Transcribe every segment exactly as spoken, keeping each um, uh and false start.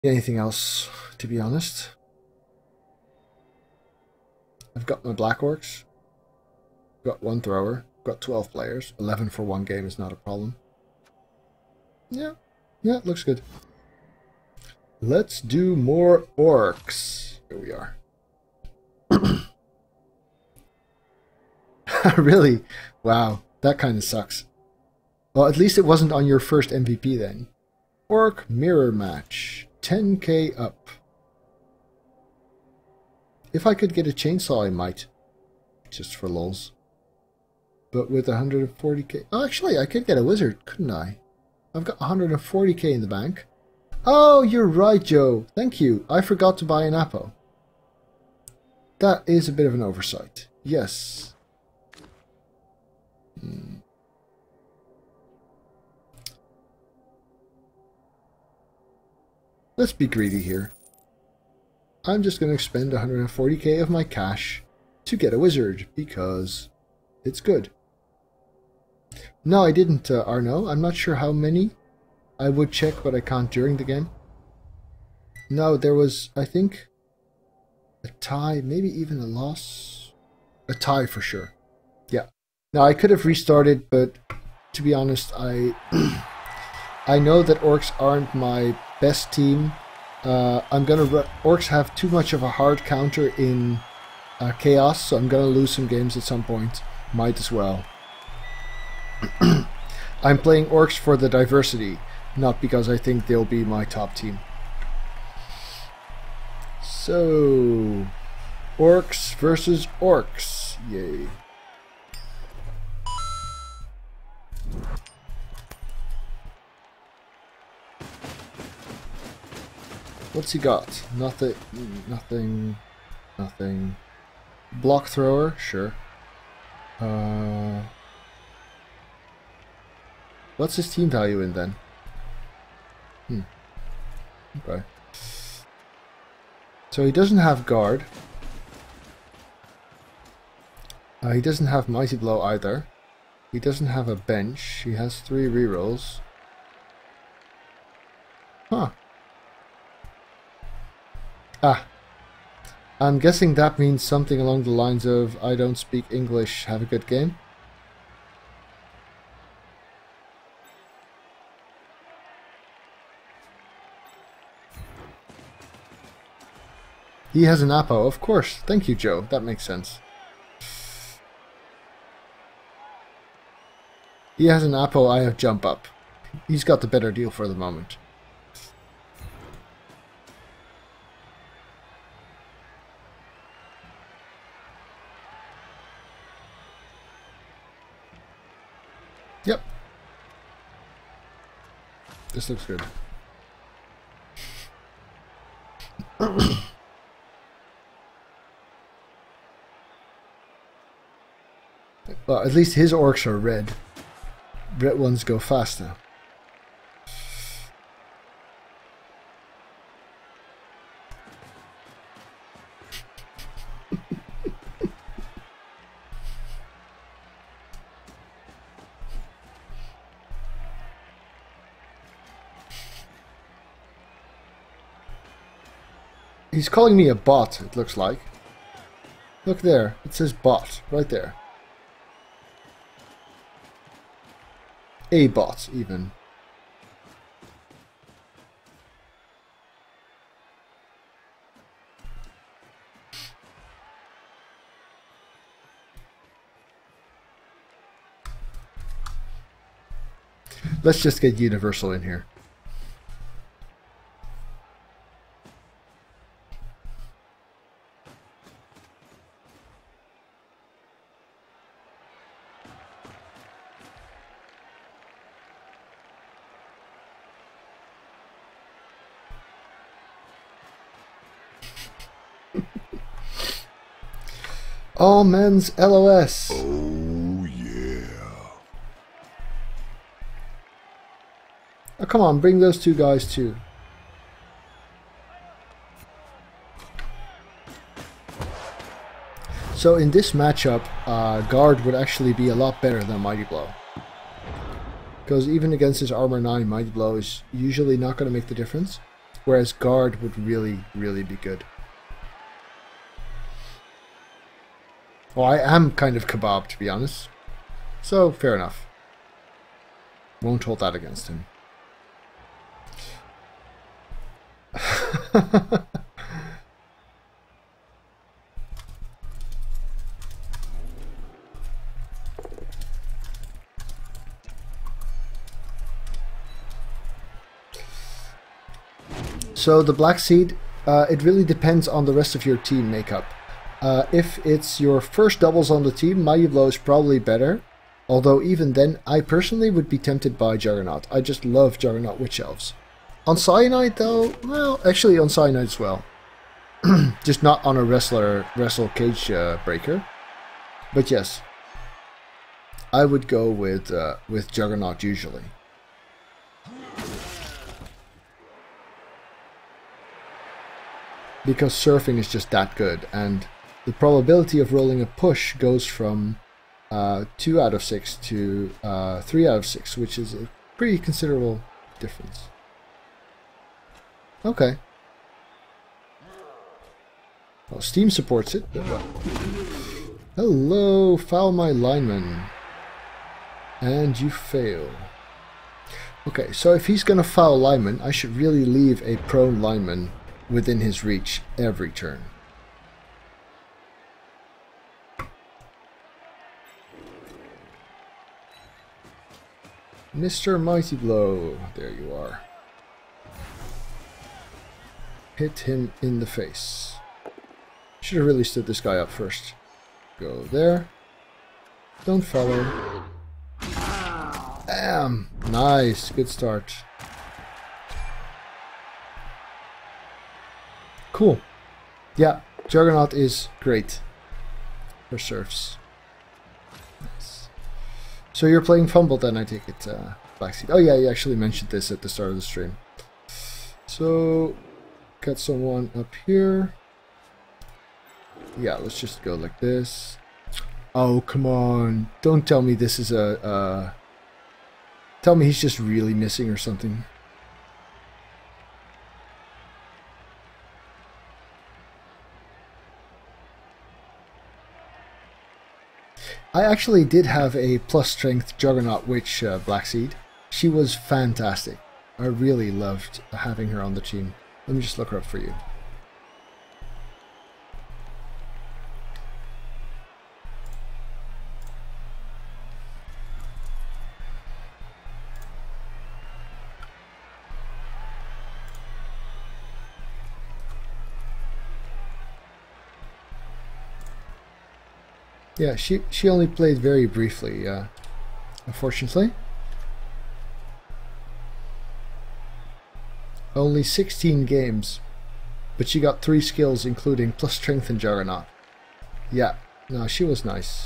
anything else, to be honest. I've got my Black Orcs. Got one thrower. Got twelve players. eleven for one game is not a problem. Yeah, yeah, it looks good. Let's do more Orcs. Here we are. Really? Wow, that kind of sucks. Well, at least it wasn't on your first M V P then. Orc mirror match. ten K up. If I could get a chainsaw, I might. Just for lols. But with one hundred forty K... Oh, actually, I could get a wizard, couldn't I? I've got one hundred forty K in the bank. Oh, you're right, Joe. Thank you. I forgot to buy an Apo. That is a bit of an oversight. Yes. Hmm. Let's be greedy here. I'm just going to spend one hundred forty K of my cash to get a wizard, because it's good. No, I didn't, uh, Arno. I'm not sure how many. I would check, but I can't during the game. No, there was, I think, a tie, maybe even a loss. A tie for sure. Yeah. Now, I could have restarted, but to be honest, I I know that Orcs aren't my best team. Uh, I'm gonna Orcs have too much of a hard counter in uh, Chaos, so I'm gonna lose some games at some point. Might as well. I'm playing Orcs for the diversity, not because I think they'll be my top team. So, Orcs versus Orcs. Yay. What's he got? Nothing, nothing, nothing. Block thrower, sure. Uh, what's his team value in then? Hmm. Okay. So he doesn't have guard. Uh, he doesn't have mighty blow either. He doesn't have a bench. He has three rerolls. Huh. Ah. I'm guessing that means something along the lines of I don't speak English, have a good game. He has an Apo, of course. Thank you, Joe. That makes sense. He has an Apo, I have jump up. He's got the better deal for the moment. Yep. This looks good. Well, at least his orcs are red. Red ones go faster. He's calling me a bot, it looks like. Look there, it says bot, right there. A bot, even. Let's just get Universal in here. All men's L O S. Oh, yeah. Oh, come on, bring those two guys too. So in this matchup, uh, Guard would actually be a lot better than Mighty Blow. Because even against his Armor nine, Mighty Blow is usually not going to make the difference. Whereas guard would really, really be good. Well, I am kind of kebab, to be honest. So, fair enough. Won't hold that against him. So the Black Seed, uh, it really depends on the rest of your team makeup. Uh, if it's your first doubles on the team, Mighty Blow is probably better. Although even then, I personally would be tempted by Juggernaut. I just love Juggernaut Witch Elves. On Cyanide though, well, actually on Cyanide as well. Just not on a wrestler wrestle cage uh, breaker. But yes, I would go with uh, with Juggernaut usually. Because surfing is just that good, and the probability of rolling a push goes from uh, two out of six to uh, three out of six, which is a pretty considerable difference. Okay. Well, Steam supports it, but well. Hello, foul my lineman. And you fail. Okay, so if he's gonna foul lineman, I should really leave a prone lineman within his reach every turn. Mister Mighty Blow, there you are. Hit him in the face. Should have really stood this guy up first. Go there. Don't follow. Bam! Nice, good start. Cool. Yeah, Juggernaut is great for serfs. Nice. So you're playing Fumble then, I take it, uh, Blackseed. Oh yeah, you actually mentioned this at the start of the stream. So, got someone up here. Yeah, let's just go like this. Oh, come on. Don't tell me this is a... Uh, tell me he's just really missing or something. I actually did have a plus strength Juggernaut Witch uh, Blackseed. She was fantastic. I really loved having her on the team. Let me just look her up for you. Yeah, she, she only played very briefly, uh, unfortunately. Only sixteen games, but she got three skills including plus strength and Juggernaut. Yeah, no, she was nice.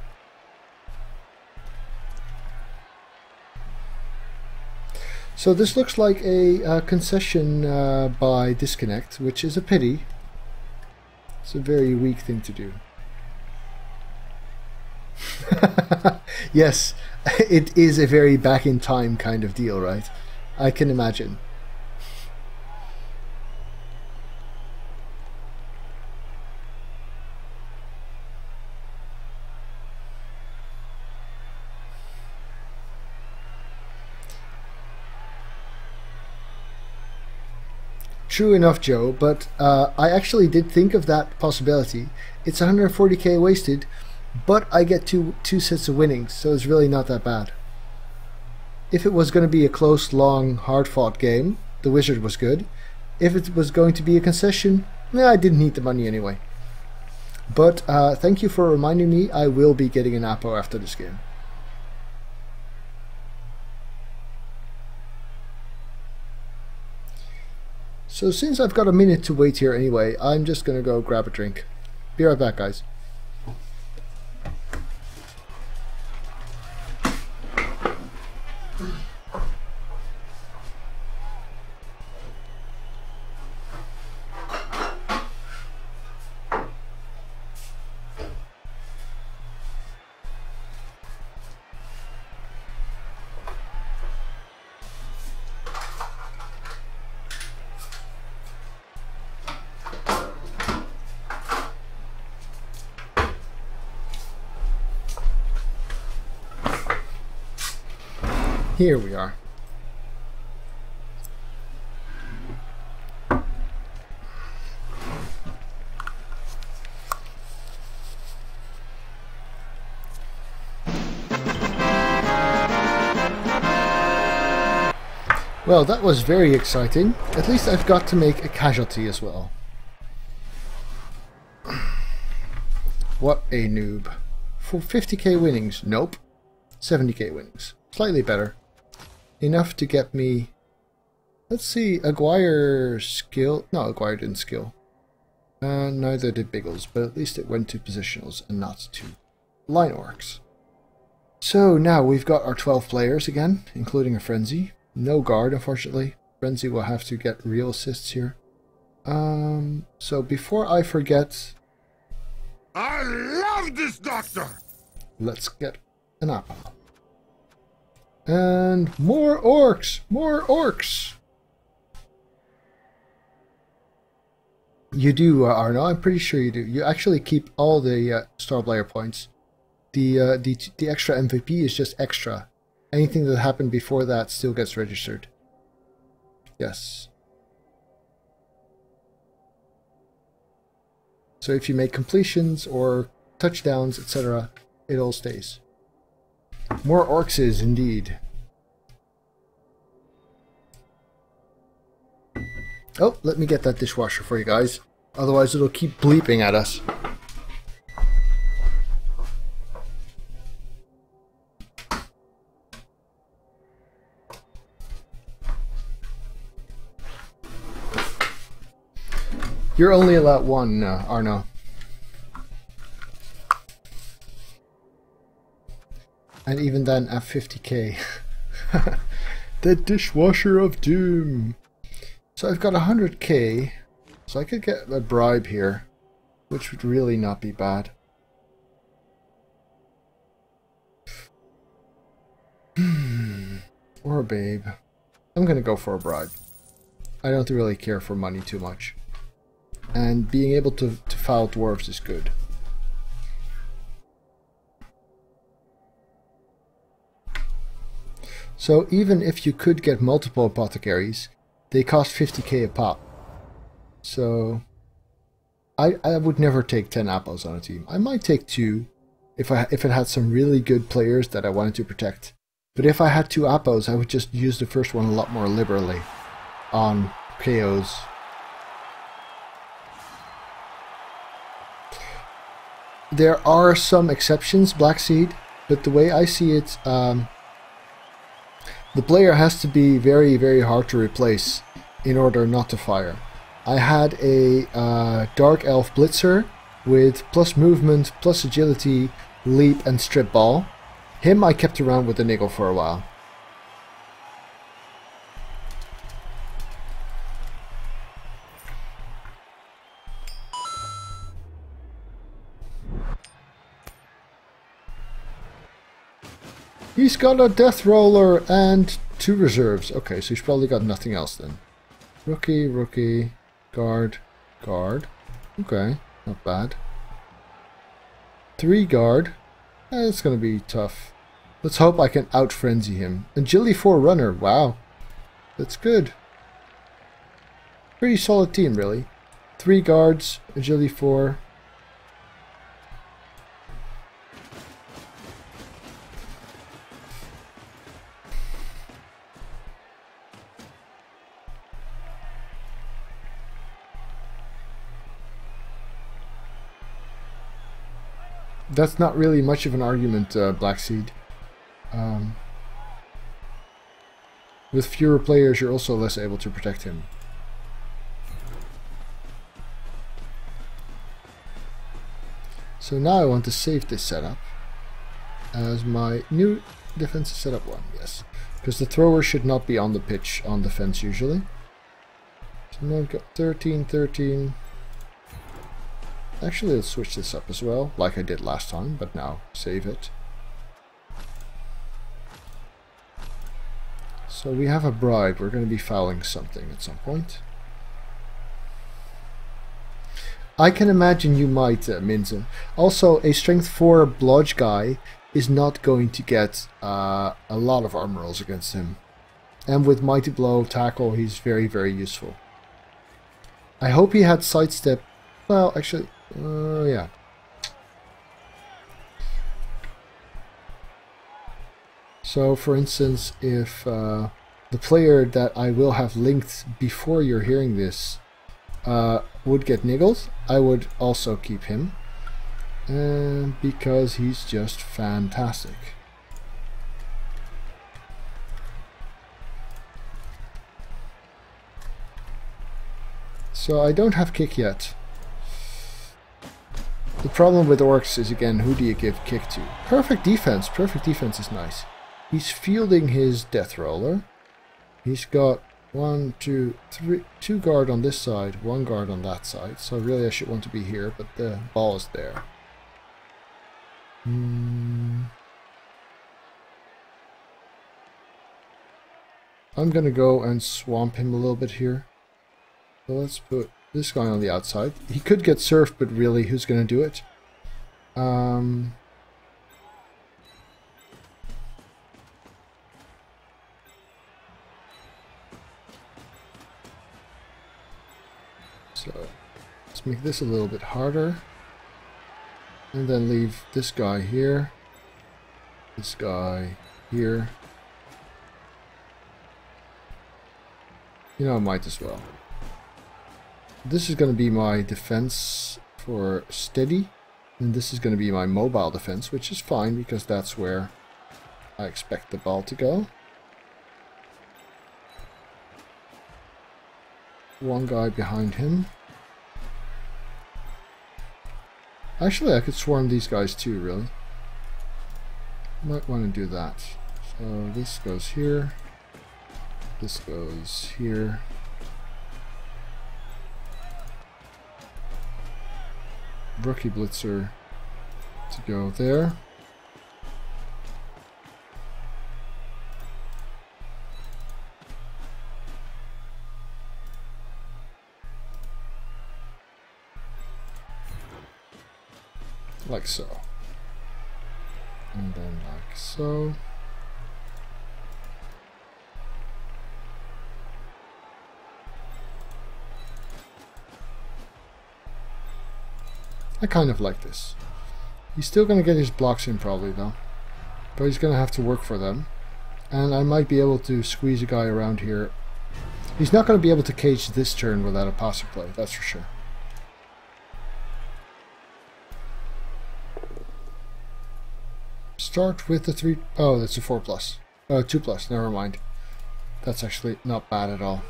So this looks like a uh, concession uh, by Disconnect, which is a pity. It's a very weak thing to do. Yes, it is a very back in time kind of deal, right? I can imagine. True enough, Joe, but uh, I actually did think of that possibility. It's one hundred forty K wasted, but I get two two sets of winnings, so it's really not that bad. If it was going to be a close, long, hard-fought game, the Wizard was good. If it was going to be a concession, eh, I didn't need the money anyway. But uh, thank you for reminding me. I will be getting an Apo after this game. So since I've got a minute to wait here anyway, I'm just going to go grab a drink. Be right back, guys. Here we are. Well, that was very exciting. At least I've got to make a casualty as well. What a noob. For fifty K winnings, nope. seventy K winnings. Slightly better. Enough to get me... Let's see, Aguirre skill... No, Aguirre didn't skill. Uh, neither did Biggles, but at least it went to positionals and not to line orcs. So now we've got our twelve players again, including a Frenzy. No guard, unfortunately. Frenzy will have to get real assists here. Um, so before I forget... I love this doctor! Let's get an apple. And more orcs! More orcs! You do, uh, Arno. I'm pretty sure you do. You actually keep all the uh, star player points. The, uh, the, the extra M V P is just extra. Anything that happened before that still gets registered. Yes. So if you make completions or touchdowns, et cetera, it all stays. More orcs is indeed. Oh, let me get that dishwasher for you guys. Otherwise it'll keep bleeping at us. You're only allowed one, uh, Arno. And even then at fifty K. The dishwasher of doom. So I've got one hundred K. So I could get a bribe here. Which would really not be bad. Or a babe. I'm gonna go for a bribe. I don't really care for money too much. And being able to, to foul dwarves is good. So even if you could get multiple apothecaries, they cost fifty K a pop. So I I would never take ten apples on a team. I might take two if I if it had some really good players that I wanted to protect. But if I had two apples, I would just use the first one a lot more liberally on K Os. There are some exceptions, Black Seed, but the way I see it, um, the player has to be very, very hard to replace in order not to fire. I had a uh, Dark Elf Blitzer with plus movement, plus agility, leap, and strip ball. Him I kept around with the niggle for a while. He's got a death roller and two reserves. Okay, so he's probably got nothing else then. Rookie, rookie, guard, guard. Okay, not bad. Three guard. Eh, it's gonna be tough. Let's hope I can out-frenzy him. Agility four runner. Wow, that's good. Pretty solid team, really. Three guards, agility four. That's not really much of an argument, uh, Black Seed. Um, with fewer players, you're also less able to protect him. So now I want to save this setup as my new defensive setup one, yes. Because the thrower should not be on the pitch on defense usually. So now I've got thirteen, thirteen. Actually, let's switch this up as well, like I did last time, but now save it. So we have a bribe. We're going to be fouling something at some point. I can imagine you might, uh, Minza. Also, a strength four blodge guy is not going to get uh, a lot of armor rolls against him. And with Mighty Blow, Tackle, he's very, very useful. I hope he had Sidestep. Well, actually, uh, yeah. So, for instance, if uh, the player that I will have linked before you're hearing this uh, would get niggled, I would also keep him. And because he's just fantastic. So I don't have kick yet. The problem with Orcs is, again, who do you give kick to? Perfect defense. Perfect defense is nice. He's fielding his death roller. He's got one, two, three, two guard on this side, one guard on that side. So really I should want to be here, but the ball is there. Hmm. I'm gonna go and swamp him a little bit here. So let's put this guy on the outside. He could get surfed, but really, who's gonna do it? Um... So, let's make this a little bit harder. And then leave this guy here. This guy here. You know, I might as well. This is going to be my defense for steady. And this is going to be my mobile defense, which is fine because that's where I expect the ball to go. One guy behind him. Actually, I could swarm these guys too, really. Might want to do that. So this goes here. This goes here. Rookie Blitzer to go there. Like so. And then like so. I kind of like this. He's still going to get his blocks in probably though. But he's going to have to work for them. And I might be able to squeeze a guy around here. He's not going to be able to cage this turn without a passer play, that's for sure. Start with the three... Oh, that's a four plus. Uh, two plus, never mind. That's actually not bad at all.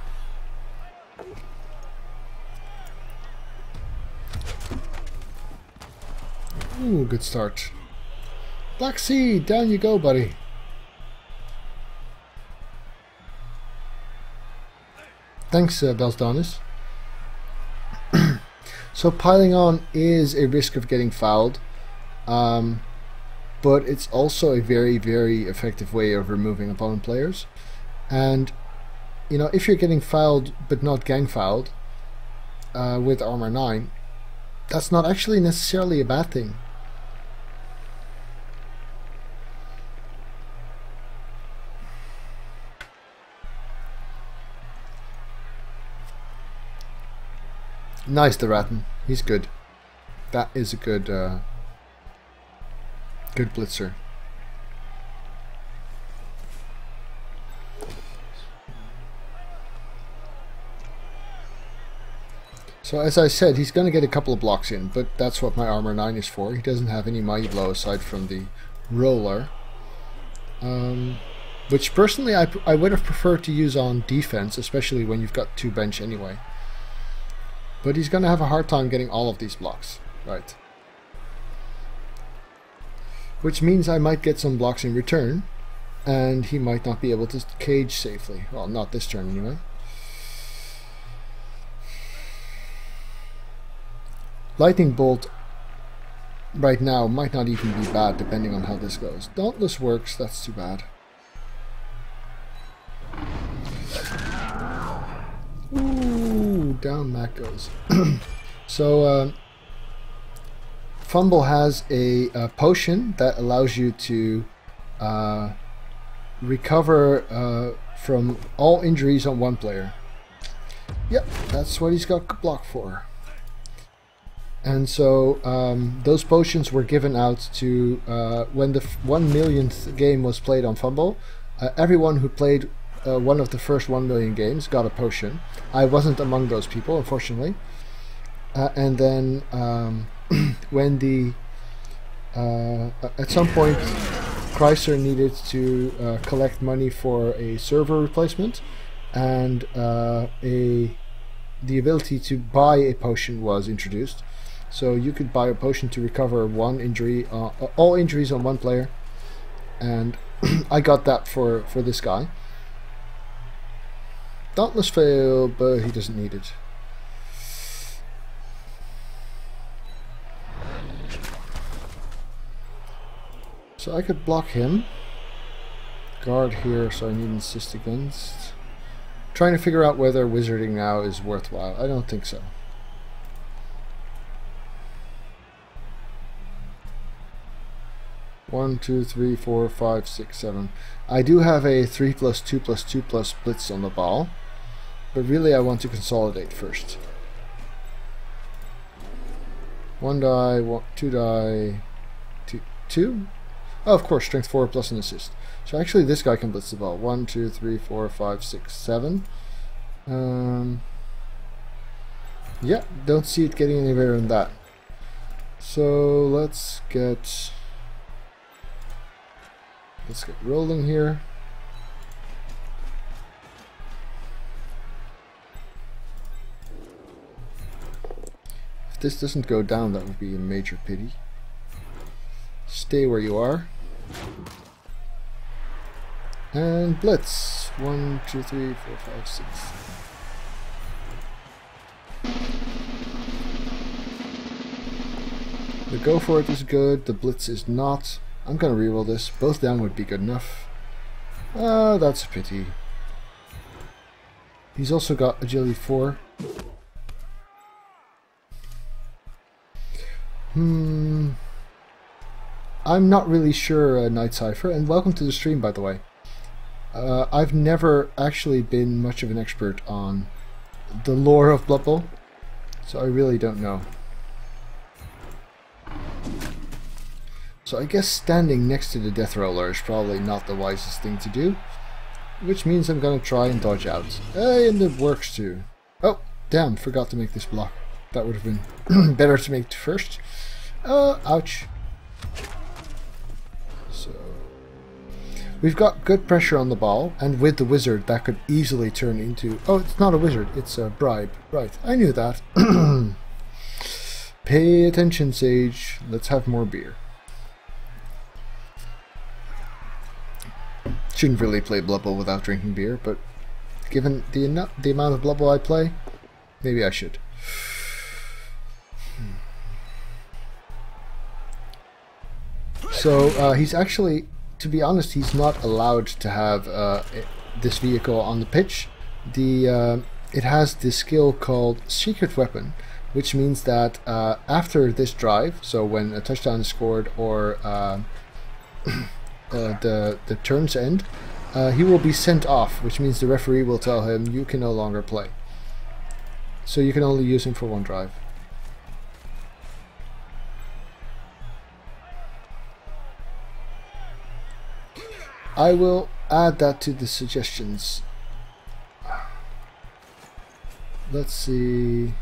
Ooh, good start. Black Seed, down you go, buddy. Thanks, uh, Belsdonis. So piling on is a risk of getting fouled. Um... But it's also a very, very effective way of removing opponent players. And, you know, if you're getting fouled but not gang fouled uh, with armor nine, that's not actually necessarily a bad thing. Nice, the Rattan. He's good. That is a good... Uh, Good blitzer. So as I said, he's going to get a couple of blocks in, but that's what my armor nine is for. He doesn't have any mighty blow aside from the roller. Um, which personally I, I would have preferred to use on defense, especially when you've got two bench anyway. But he's going to have a hard time getting all of these blocks. Right. Which means I might get some blocks in return, and he might not be able to cage safely. Well, not this turn anyway. Lightning Bolt right now might not even be bad, depending on how this goes. Dauntless works, that's too bad. Ooh, down Mac goes. So, uh, Fumble has a, a potion that allows you to uh, recover uh, from all injuries on one player. Yep, that's what he's got block for. And so um, those potions were given out to uh, when the one millionth game was played on Fumble. Uh, everyone who played uh, one of the first one million games got a potion. I wasn't among those people, unfortunately. Uh, and then um, when the uh, at some point Chrysler needed to uh, collect money for a server replacement, and uh, a the ability to buy a potion was introduced. So you could buy a potion to recover one injury, uh, all injuries on one player, and I got that for for this guy. Dauntless fail, but he doesn't need it. So I could block him. Guard here, so I need an assist against. Trying to figure out whether wizarding now is worthwhile. I don't think so. One, two, three, four, five, six, seven. I do have a three plus two plus two plus blitz on the ball, but really I want to consolidate first. One die, one, two die, two, two. Oh, of course, strength four plus an assist. So actually, this guy can blitz the ball. One, two, three, four, five, six, seven. Um, yeah, don't see it getting any better than that. So let's get. Let's get rolling here. If this doesn't go down, that would be a major pity. Stay where you are. And blitz. One, two, three, four, five, six. The go for it is good, the blitz is not. I'm gonna reroll this. Both down would be good enough. Ah, uh, that's a pity. He's also got agility four. Hmm. I'm not really sure, uh, Night Cypher, and welcome to the stream, by the way. Uh, I've never actually been much of an expert on the lore of Blood Bowl, so I really don't know. So I guess standing next to the Death Roller is probably not the wisest thing to do, which means I'm gonna try and dodge out. Hey, and it works too. Oh, damn, forgot to make this block. That would have been better to make first. Uh, ouch. So we've got good pressure on the ball, and with the wizard that could easily turn into... Oh, it's not a wizard, it's a bribe. Right, I knew that. Pay attention, Sage. Let's have more beer. Shouldn't really play Blood Bowl without drinking beer, but given the, the amount of Blood Bowl I play, maybe I should. So uh, he's actually, to be honest, he's not allowed to have uh, this vehicle on the pitch. The uh, it has this skill called Secret Weapon, which means that uh, after this drive, so when a touchdown is scored or uh, uh, the the turns end, uh, he will be sent off, which means the referee will tell him you can no longer play. So you can only use him for one drive. I will add that to the suggestions. Let's see.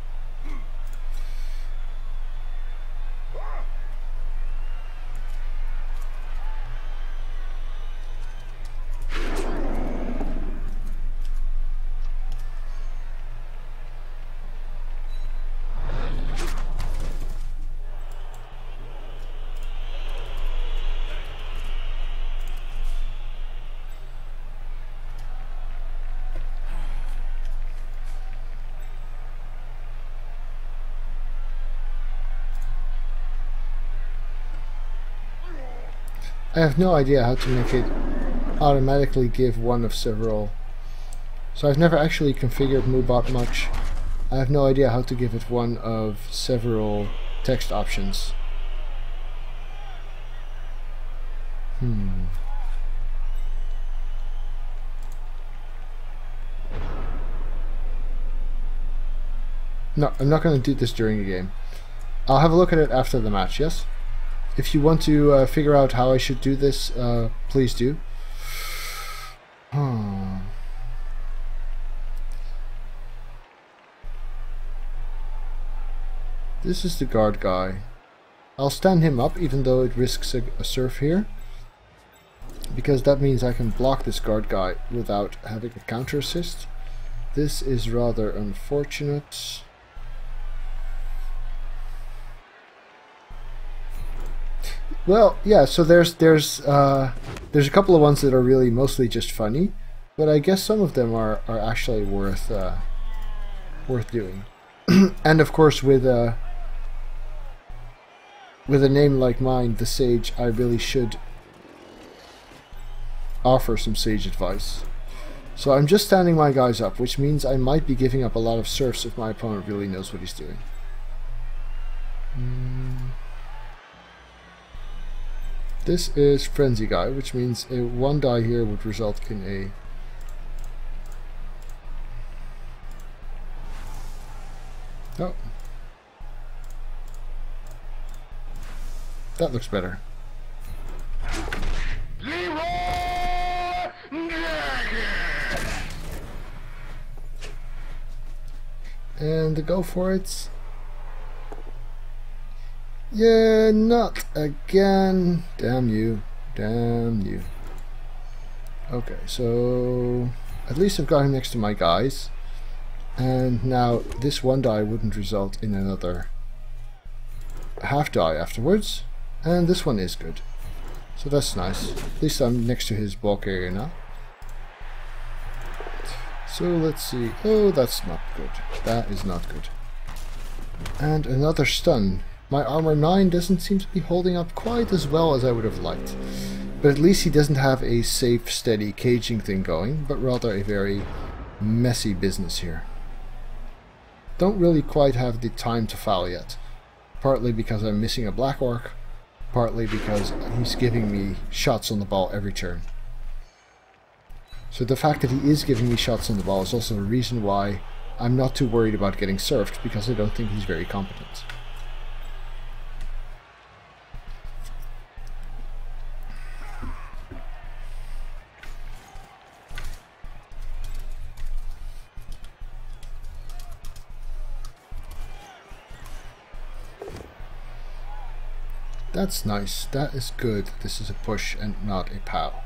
I have no idea how to make it automatically give one of several. So I've never actually configured MooBot much. I have no idea how to give it one of several text options. Hmm. No, I'm not going to do this during the game. I'll have a look at it after the match, yes? If you want to uh, figure out how I should do this, uh, please do. Hmm. This is the guard guy. I'll stand him up even though it risks a, a surf here. Because that means I can block this guard guy without having a counter assist. This is rather unfortunate. Well, yeah, so there's there's uh, there's a couple of ones that are really mostly just funny, but I guess some of them are, are actually worth uh, worth doing. And of course with uh, with a name like mine, the Sage, I really should offer some Sage advice. So I'm just standing my guys up, which means I might be giving up a lot of serfs if my opponent really knows what he's doing. Mm. This is Frenzy Guy, which means a one die here would result in a oh. That looks better. And go for it. Yeah, not again. Damn you. Damn you. Okay, so at least I've got him next to my guys. And now this one die wouldn't result in another half die afterwards. And this one is good. So that's nice. At least I'm next to his bulk area now. So let's see. Oh, that's not good. That is not good. And another stun. My armor nine doesn't seem to be holding up quite as well as I would have liked. But at least he doesn't have a safe, steady caging thing going, but rather a very messy business here. Don't really quite have the time to foul yet. Partly because I'm missing a black orc, partly because he's giving me shots on the ball every turn. So the fact that he is giving me shots on the ball is also a reason why I'm not too worried about getting surfed, because I don't think he's very competent. That's nice. That is good. This is a push and not a pow.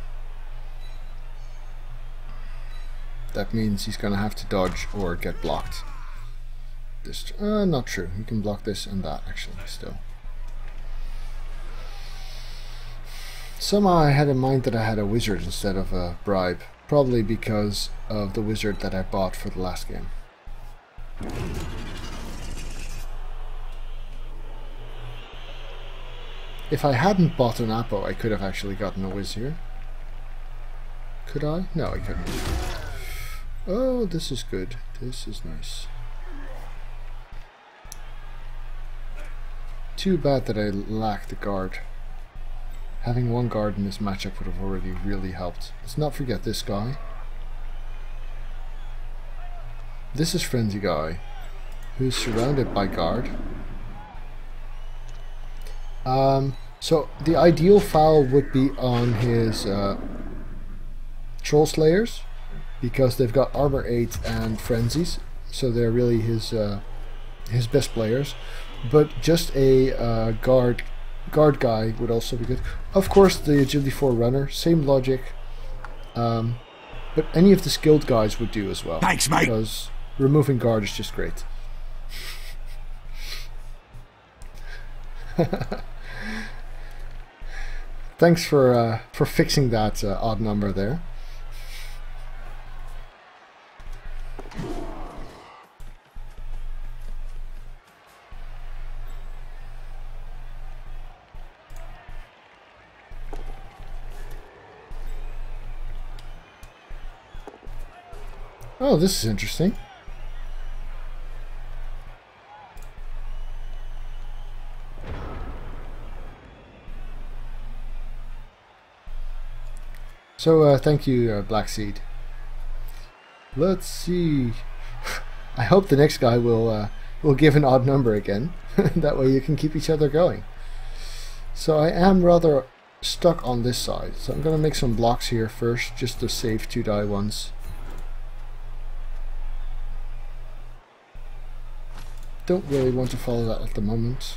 That means he's gonna have to dodge or get blocked. This, uh, not true. He can block this and that actually still. Somehow I had in mind that I had a wizard instead of a bribe. Probably because of the wizard that I bought for the last game. If I hadn't bought an Apo, I could have actually gotten a whiz here. Could I? No, I couldn't. Oh, this is good. This is nice. Too bad that I lack the guard. Having one guard in this matchup would have already really helped. Let's not forget this guy. This is Frenzy Guy, who's surrounded by guard. Um, so the ideal foul would be on his uh, Troll Slayers, because they've got armor eight and frenzies, so they're really his uh, his best players. But just a uh, guard guard guy would also be good. Of course, the agility four runner, same logic. Um, but any of the skilled guys would do as well. Thanks, mate. Because removing guard is just great. Thanks for uh, for fixing that uh, odd number there. Oh, this is interesting. So uh, thank you, uh, Black Seed. Let's see. I hope the next guy will uh, will give an odd number again. That way you can keep each other going. So I am rather stuck on this side. So I'm going to make some blocks here first, just to save two die ones. Don't really want to follow that at the moment.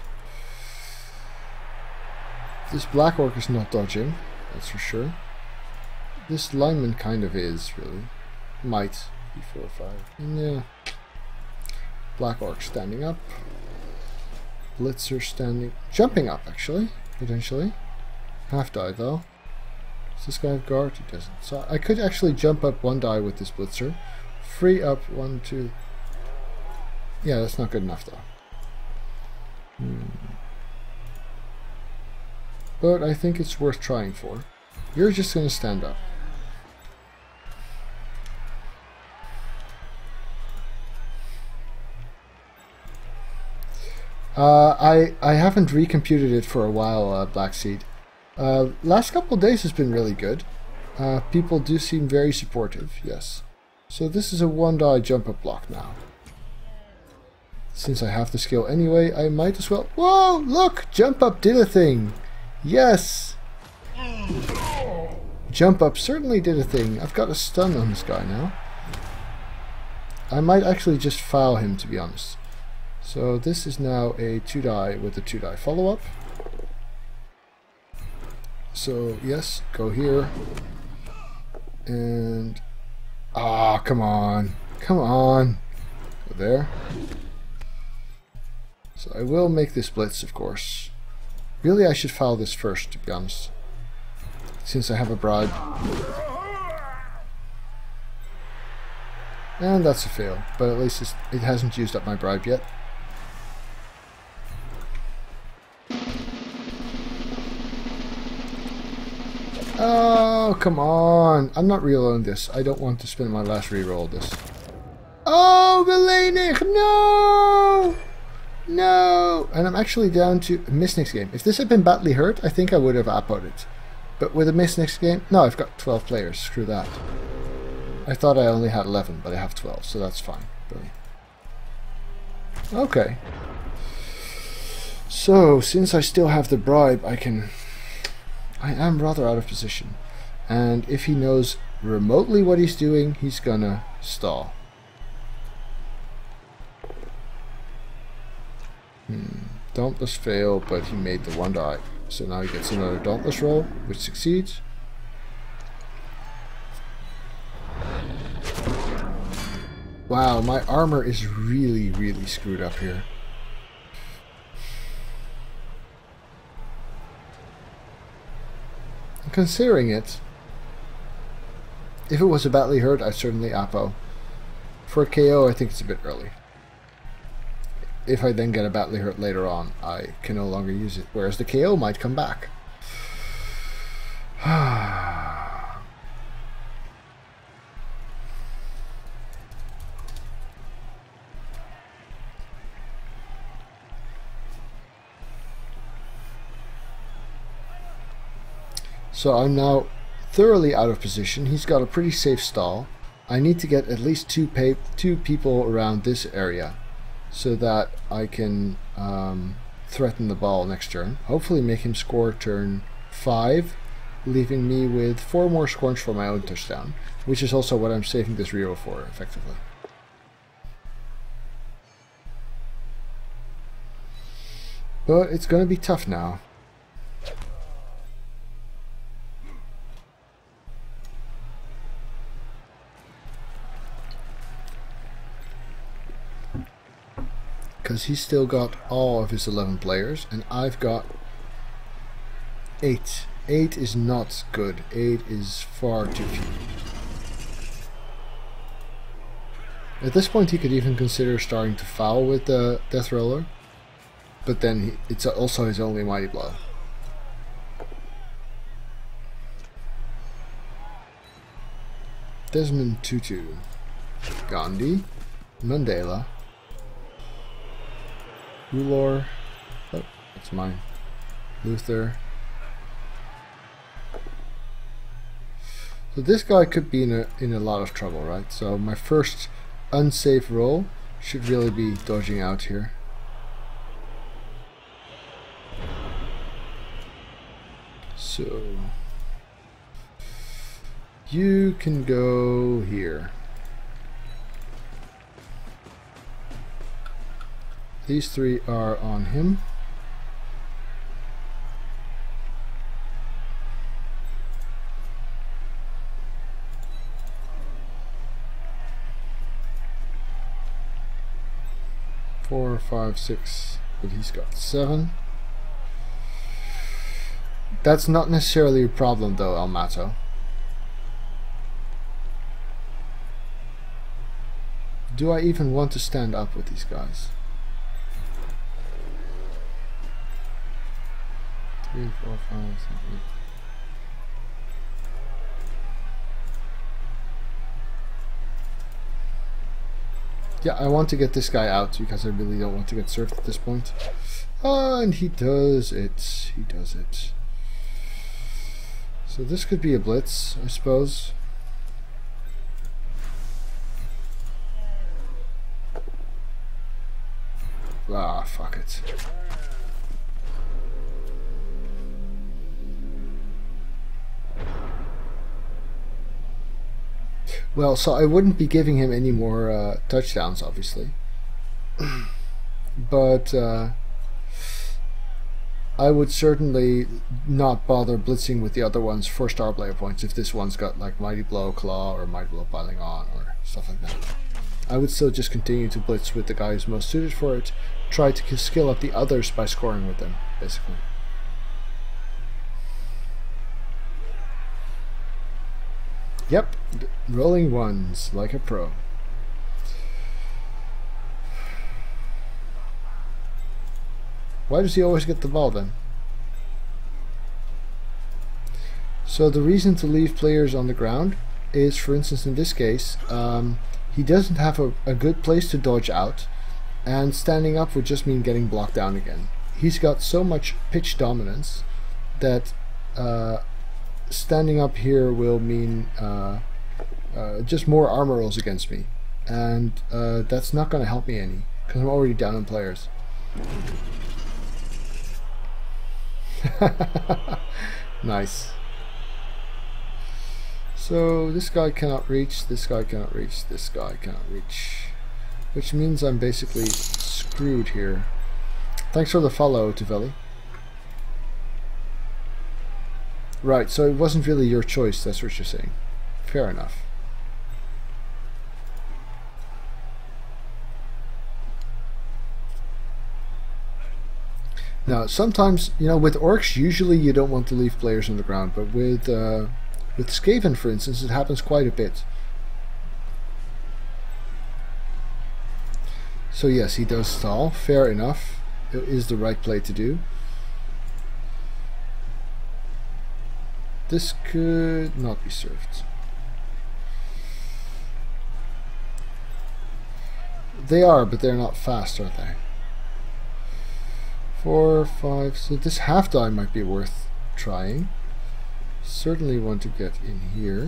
This black orc is not dodging, that's for sure. This lineman kind of is, really. Might be four or five. Yeah. Black orc standing up. Blitzer standing, jumping up actually, potentially. Half die though. Does this guy have guard? He doesn't. So I could actually jump up one die with this blitzer. Free up one, two. Yeah, that's not good enough though. Hmm. But I think it's worth trying for. You're just going to stand up. Uh, I I haven't recomputed it for a while, uh, Black Seed. Uh, last couple of days has been really good. Uh, people do seem very supportive, yes. So this is a one die jump up block now. Since I have the skill anyway, I might as well... Whoa! Look! Jump up did a thing! Yes! Jump up certainly did a thing. I've got a stun on this guy now. I might actually just foul him, to be honest. So this is now a two die with a two die follow up. So yes, go here. And... Ah, come on. Come on. Go there. So I will make this blitz, of course. Really, I should foul this first, to be honest. Since I have a bribe. And that's a fail. But at least it's, it hasn't used up my bribe yet. Oh, come on. I'm not reloading this. I don't want to spend my last reroll this. Oh, Velenik, no! No! And I'm actually down to a miss next game. If this had been badly hurt, I think I would have appoed it. But with a miss next game, no, I've got twelve players. Screw that. I thought I only had eleven, but I have twelve, so that's fine. Brilliant. Okay. So, since I still have the bribe, I can... I am rather out of position. And if he knows remotely what he's doing, he's gonna stall. Hmm. Dauntless fail, but he made the one die. So now he gets another Dauntless roll, which succeeds. Wow, my armor is really, really screwed up here. Considering it, if it was a badly hurt, I'd certainly appo. For a K O, I think it's a bit early. If I then get a badly hurt later on, I can no longer use it. Whereas the K O might come back. So I'm now thoroughly out of position. He's got a pretty safe stall. I need to get at least two, pa two people around this area so that I can um, threaten the ball next turn. Hopefully make him score turn five, leaving me with four more scorns for my own touchdown, which is also what I'm saving this reroll for, effectively. But it's going to be tough now. Because he's still got all of his eleven players, and I've got eight. Eight is not good. Eight is far too few. At this point, he could even consider starting to foul with the Death Roller, but then he, it's also his only Mighty Blow. Desmond Tutu, Gandhi, Mandela, Ulor, oh, that's mine, Luther, So this guy could be in a in a lot of trouble, right? So my first unsafe roll should really be dodging out here. So you can go here. These three are on him. Four, five, six, but he's got seven. That's not necessarily a problem though, Almato. Do I even want to stand up with these guys? Three, four, five, six, eight. Yeah, I want to get this guy out because I really don't want to get served at this point. Oh, and he does it. He does it. So this could be a blitz, I suppose. Ah, fuck it. Well, so I wouldn't be giving him any more uh, touchdowns, obviously. But uh, I would certainly not bother blitzing with the other ones for star player points if this one's got like Mighty Blow, Claw, or Mighty Blow Piling On, or stuff like that. I would still just continue to blitz with the guy who's most suited for it, try to skill up the others by scoring with them, basically. Yep, rolling ones like a pro. Why does he always get the ball then? So the reason to leave players on the ground is, for instance, in this case, um, he doesn't have a, a good place to dodge out, and standing up would just mean getting blocked down again. He's got so much pitch dominance that uh, standing up here will mean uh, uh, just more armor rolls against me, and uh, that's not going to help me any because I'm already down on players. Nice. So this guy cannot reach, this guy cannot reach, this guy cannot reach, which means I'm basically screwed here. Thanks for the follow, Tuvelli. Right, so it wasn't really your choice, that's what you're saying. Fair enough. Now, sometimes, you know, with Orcs, usually you don't want to leave players on the ground, but with uh, with Skaven, for instance, it happens quite a bit. So yes, he does stall. Fair enough. It is the right play to do. This could not be served. They are, but they're not fast, are they? Four, five, so this half die might be worth trying. Certainly want to get in here.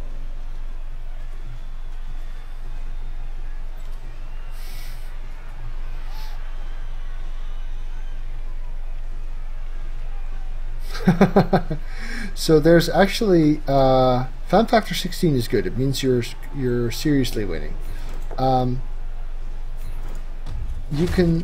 So there's actually uh, fan factor sixteen is good. It means you're you're seriously winning. Um, you can.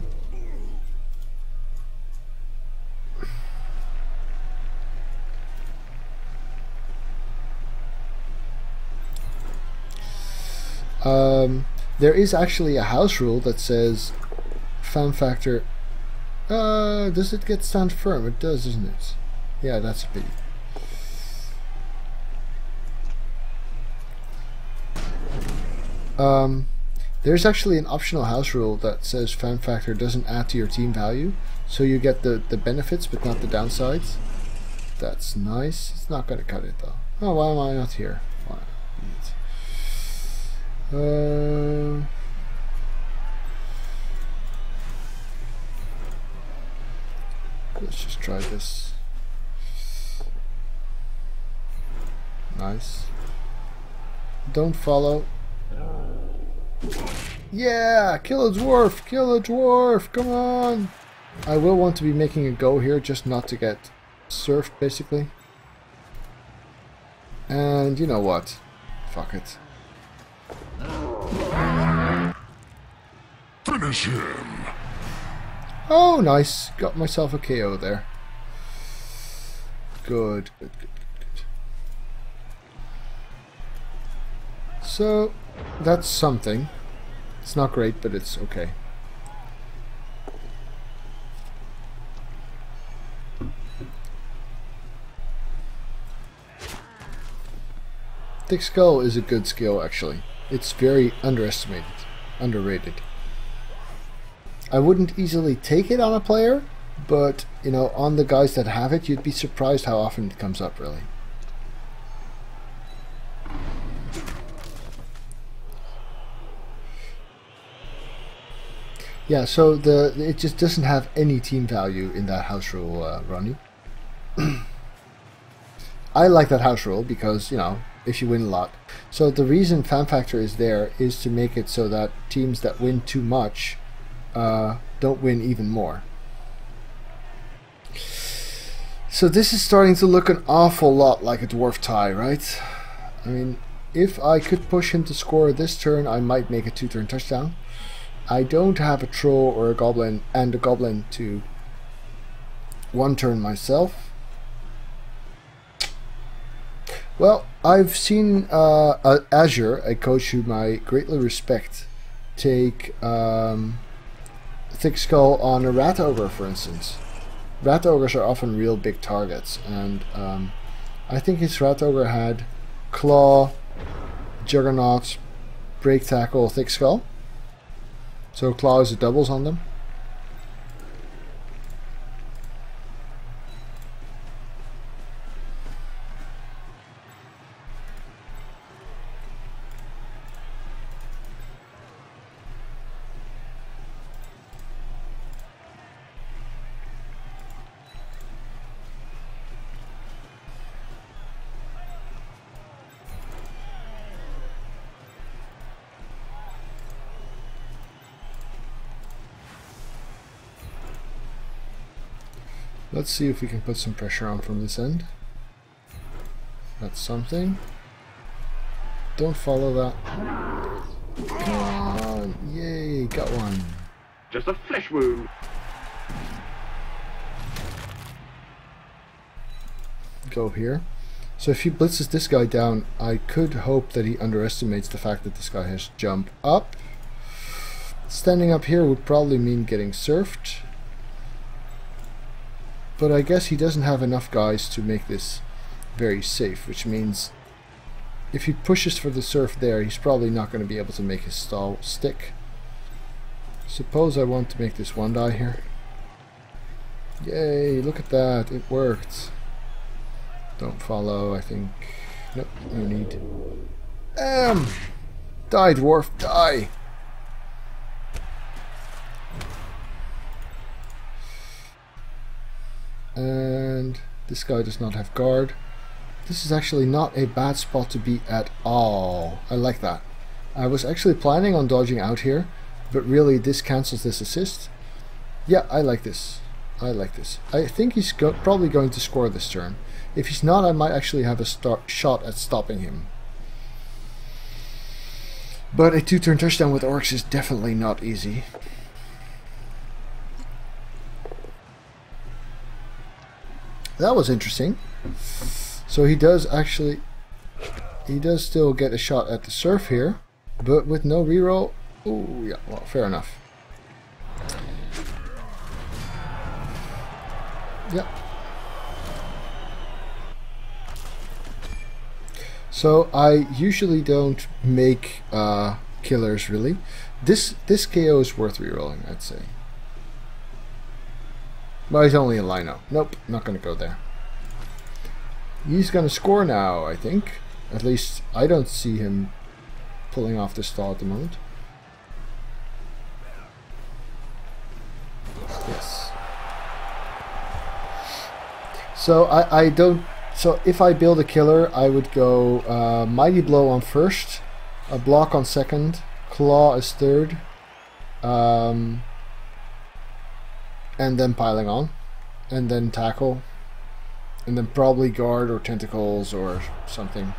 Um, there is actually a house rule that says fan factor. Uh, does it get stand firm? It does, doesn't it? Yeah, that's a pity. Um, there's actually an optional house rule that says fan factor doesn't add to your team value, so you get the the benefits but not the downsides. That's nice. It's not going to cut it though. Oh, why am I not here? Why? Uh, let's just try this. Nice. Don't follow. Yeah! Kill a dwarf! Kill a dwarf! Come on! I will want to be making a go here, just not to get surfed, basically. And you know what? Fuck it. Finish him. Oh, nice. Got myself a K O there. Good, good, good, good, good. So, that's something. It's not great, but it's okay. Thick Skull is a good skill, actually. It's very underestimated, underrated. I wouldn't easily take it on a player, but, you know, on the guys that have it, you'd be surprised how often it comes up, really. Yeah, so the it just doesn't have any team value in that house rule, uh, Ronnie. I like that house rule because, you know, if you win a lot. So the reason Fan Factor is there is to make it so that teams that win too much uh, don't win even more. So this is starting to look an awful lot like a dwarf tie, right? I mean, if I could push him to score this turn, I might make a two-turn touchdown. I don't have a troll or a goblin and a goblin to one turn myself. Well, I've seen uh, uh, Azure, a coach whom I greatly respect, take um, Thick Skull on a Rat Ogre, for instance. Rat Ogres are often real big targets, and um, I think his Rat Ogre had Claw, Juggernaut, Break Tackle, Thick Skull. So Claw is a doubles on them. Let's see if we can put some pressure on from this end. That's something. Don't follow that. Come on! Yay! Got one. Just a flesh wound. Go here. So if he blitzes this guy down, I could hope that he underestimates the fact that this guy has jump up. Standing up here would probably mean getting surfed. But I guess he doesn't have enough guys to make this very safe, which means if he pushes for the surf there, he's probably not going to be able to make his stall stick. Suppose I want to make this one die here. Yay, look at that, it worked. Don't follow, I think. Nope, no need. Damn! Die, dwarf, die! And this guy does not have guard. This is actually not a bad spot to be at all. I like that. I was actually planning on dodging out here, but really this cancels this assist. Yeah, I like this. I like this. I think he's go probably going to score this turn. If he's not, I might actually have a start shot at stopping him. But a two-turn touchdown with Orcs is definitely not easy. That was interesting. So he does actually, he does still get a shot at the surf here, but with no reroll. Oh yeah, well, fair enough. Yep. So I usually don't make uh, killers really. This this K O is worth rerolling, I'd say. But he's only a lino. Nope, not going to go there. He's going to score now, I think. At least I don't see him pulling off the stall at the moment. Yes. So I, I don't So if I build a killer, I would go uh, Mighty Blow on first, a block on second, Claw as third, um, and then piling on, and then tackle, and then probably guard or tentacles or something.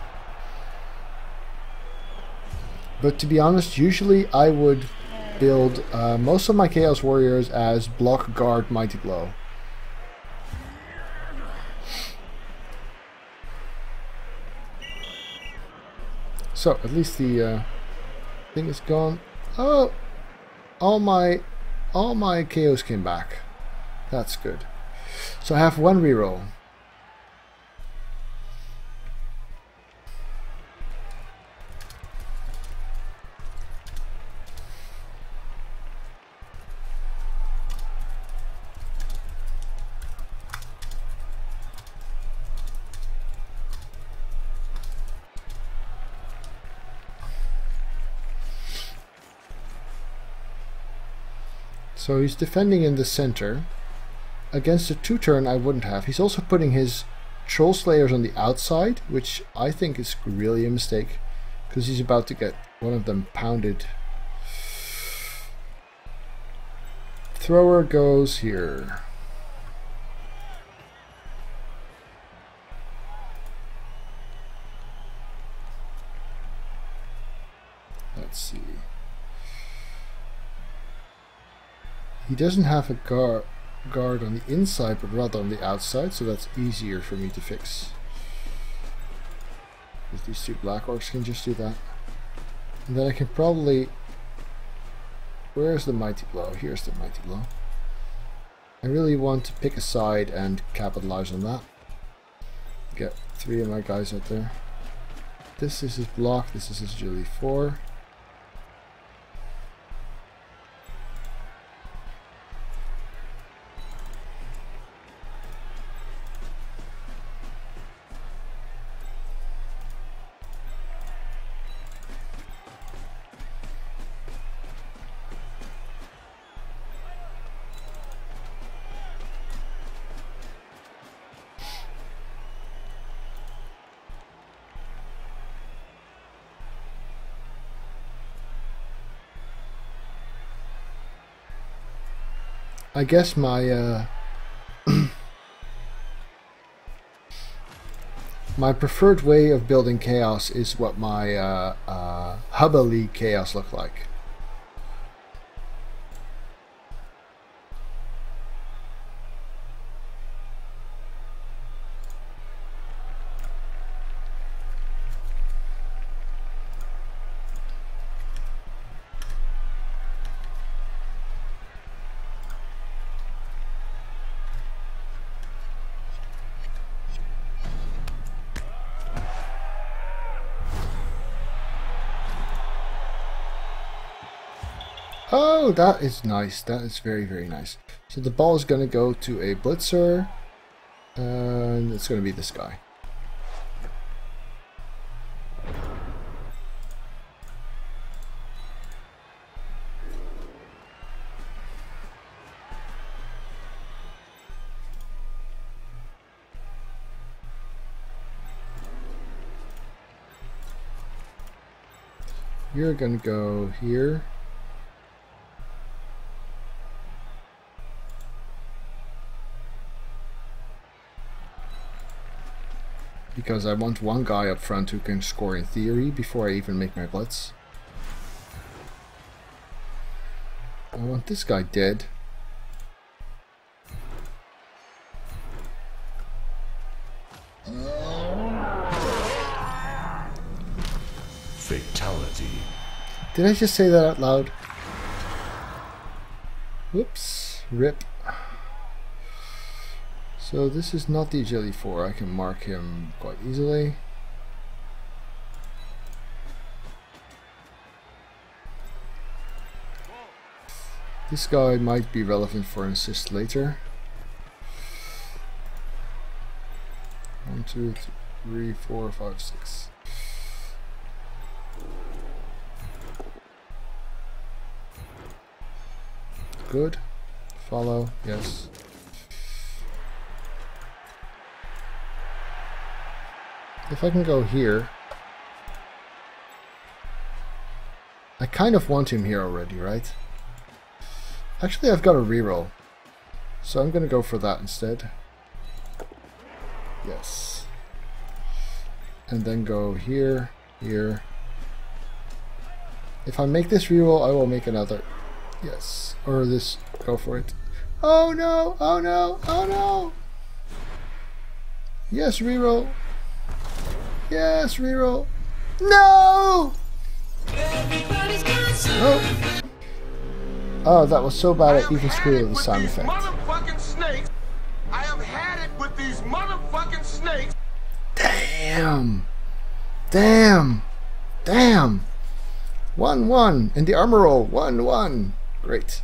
But to be honest, usually I would build uh, most of my Chaos Warriors as block, guard, Mighty Blow. So at least the uh, thing is gone. Oh, all my all my K Os came back. That's good. So I have one reroll. So he's defending in the center. Against a two-turn I wouldn't have. He's also putting his Troll Slayers on the outside, which I think is really a mistake, because he's about to get one of them pounded. Thrower goes here. Let's see. He doesn't have a guard guard on the inside, but rather on the outside, so that's easier for me to fix. Because these two Black Orcs can just do that. And then I can probably... Where's the Mighty Blow? Here's the Mighty Blow. I really want to pick a side and capitalize on that. Get three of my guys out there. This is his block, this is his agility four. I guess my uh, my preferred way of building chaos is what my uh, uh, Hubba League chaos look like. Oh, that is nice. That is very, very nice. So the ball is going to go to a blitzer, and it's going to be this guy. You're going to go here. Because I want one guy up front who can score in theory before I even make my blitz. I want this guy dead. Fatality. Did I just say that out loud? Whoops. Rip. So this is not the agility four. I can mark him quite easily. This guy might be relevant for an assist later. One, two, three, four, five, six. Good. Follow, yes. If I can go here. I kind of want him here already, right? Actually, I've got a reroll. So I'm going to go for that instead. Yes. And then go here, here. If I make this reroll, I will make another. Yes. Or this, go for it. Oh no, oh no, oh no! Yes, reroll. Yes, reroll. No! Oh. Oh, that was so bad I even screwed up the sound effect. Motherfucking snakes. I have had it with these motherfucking snakes. Damn. Damn. Damn. one one. And the armor roll. one one. Great.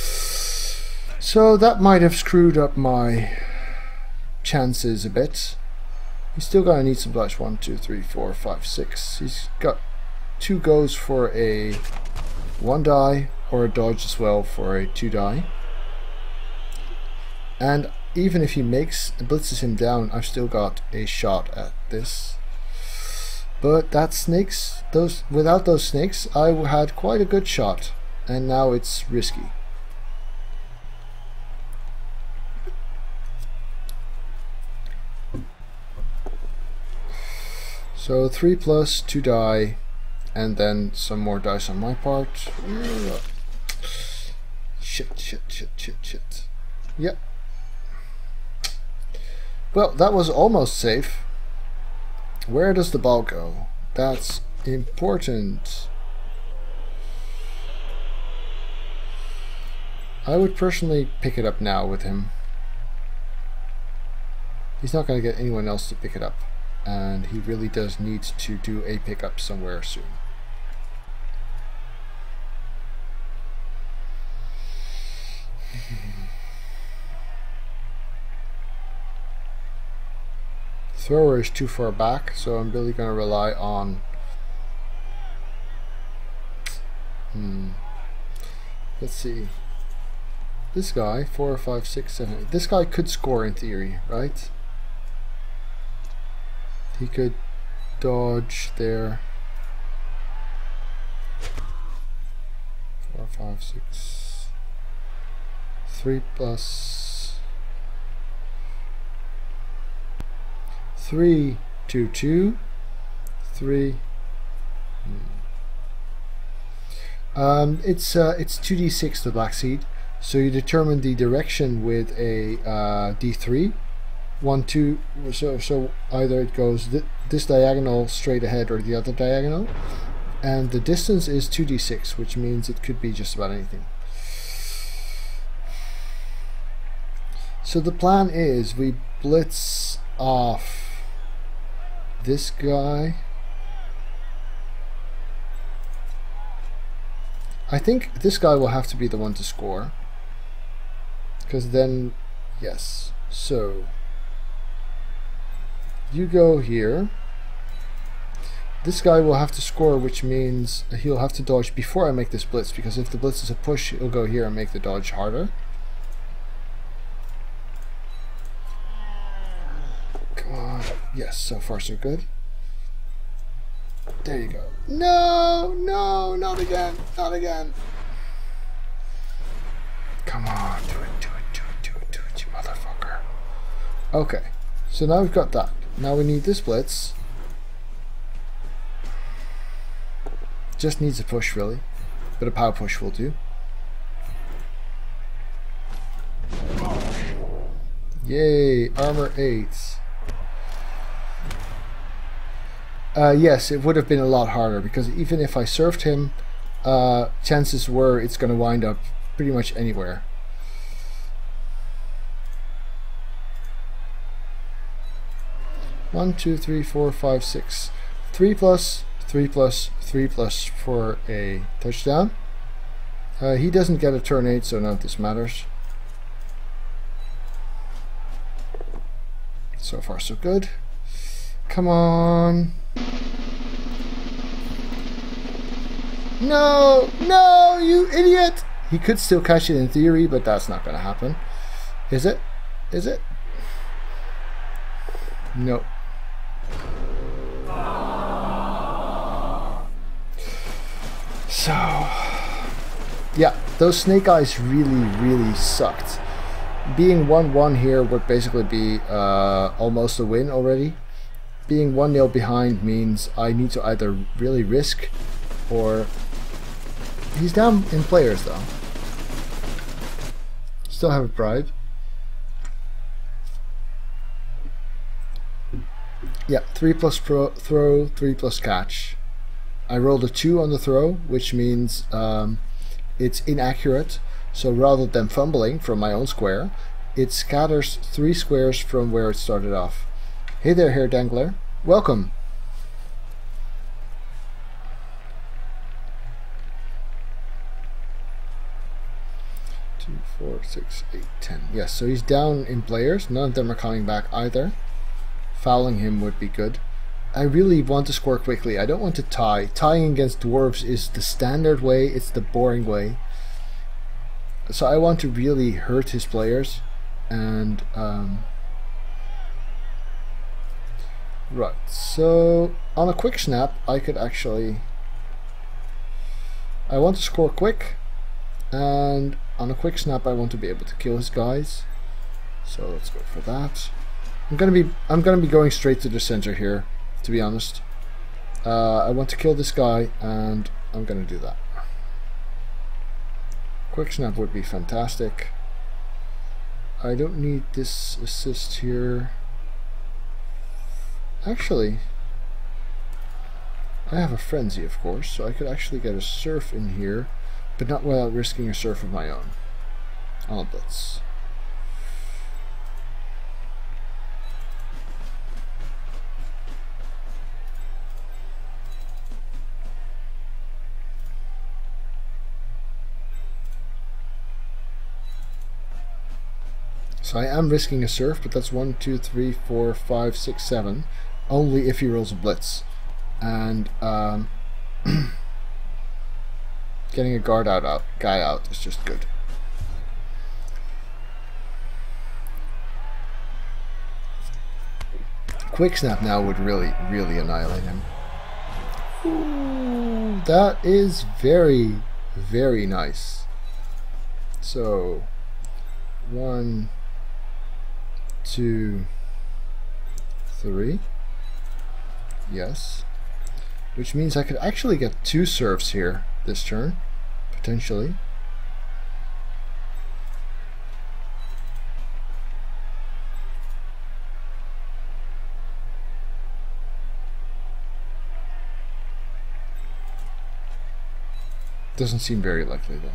So that might have screwed up my chances a bit. He's still gonna need some dodge. One, two, three, four, five, six. He's got two goes for a one die, or a dodge as well for a two die. And even if he makes blitzes him down, I've still got a shot at this. But that snakes, those without those snakes, I had quite a good shot, and now it's risky. So three plus two die, and then some more dice on my part. Shit, shit, shit, shit, shit. Yep. Well, that was almost safe. Where does the ball go? That's important. I would personally pick it up now with him. He's not going to get anyone else to pick it up. And he really does need to do a pickup somewhere soon. Thrower is too far back, so I'm really going to rely on... Hmm. Let's see. This guy, four, five, six, seven, eight. This guy could score in theory, right? He could dodge there. Four, five, six. Three plus three, two, two, three. Hmm. Um, it's uh, it's two d six the black seed, so you determine the direction with a uh, d three. One, two, so so either it goes th this diagonal straight ahead or the other diagonal, and the distance is two d six, which means it could be just about anything. So the plan is we blitz off this guy. I think this guy will have to be the one to score, because then, yes, so you go here. This guy will have to score, which means he'll have to dodge before I make this blitz, because if the blitz is a push, he'll go here and make the dodge harder. Come on. Yes, so far so good. There you go. No, no, not again, not again. Come on, do it, do it, do it, do it, do it, you motherfucker. Okay, so now we've got that. Now we need this blitz. Just needs a push, really. But a power push will do. Yay, armor eight. Uh, yes, it would have been a lot harder, because even if I served him, uh, chances were it's going to wind up pretty much anywhere. One, two, three, four, five, six. Three plus, three plus, three plus for a touchdown. Uh, he doesn't get a turn eight, so none of this matters. So far, so good. Come on. No, no, you idiot! He could still catch it in theory, but that's not going to happen. Is it? Is it? No. So, yeah, those snake eyes really, really sucked. Being one one here would basically be uh, almost a win already. Being one nil behind means I need to either really risk or... He's down in players though. Still have a bribe. Yeah, three plus pro throw, three plus catch. I rolled a two on the throw, which means um, it's inaccurate. So rather than fumbling from my own square, it scatters three squares from where it started off. Hey there, Hair Dangler. Welcome. Two, four, six, eight, ten. Yes, so he's down in players. None of them are coming back either. Fouling him would be good. I really want to score quickly. I don't want to tie. Tying against dwarves is the standard way. It's the boring way. So I want to really hurt his players. And um, right. So on a quick snap, I could actually. I want to score quick, and on a quick snap, I want to be able to kill his guys. So let's go for that. I'm gonna be I'm gonna be going straight to the center here, to be honest. Uh, I want to kill this guy, and I'm gonna do that. Quick snap would be fantastic. I don't need this assist here. Actually, I have a frenzy, of course, so I could actually get a surf in here, but not without risking a surf of my own. On blitz. So I am risking a surf, but that's one, two, three, four, five, six, seven. Only if he rolls a blitz. And um, getting a guard out, out guy out is just good. Quick snap now would really, really annihilate him. Ooh, that is very, very nice. So one, two, three. Yes. Which means I could actually get two serfs here this turn, potentially. Doesn't seem very likely though.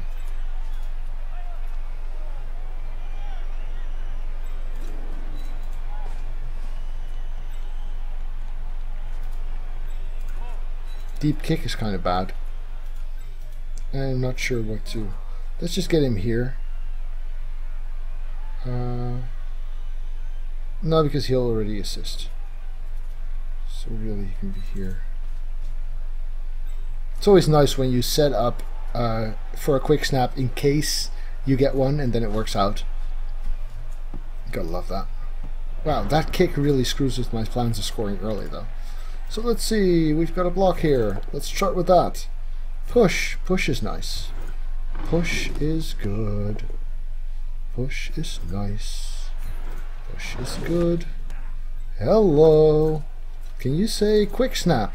Deep kick is kind of bad. I'm not sure what to. Let's just get him here. Uh, no, because he'll already assist. So really, he can be here. It's always nice when you set up uh, for a quick snap in case you get one and then it works out. Gotta love that. Wow, that kick really screws with my plans of scoring early though. So let's see, we've got a block here. Let's start with that. Push. Push is nice. Push is good. Push is nice. Push is good. Hello. Can you say quick snap?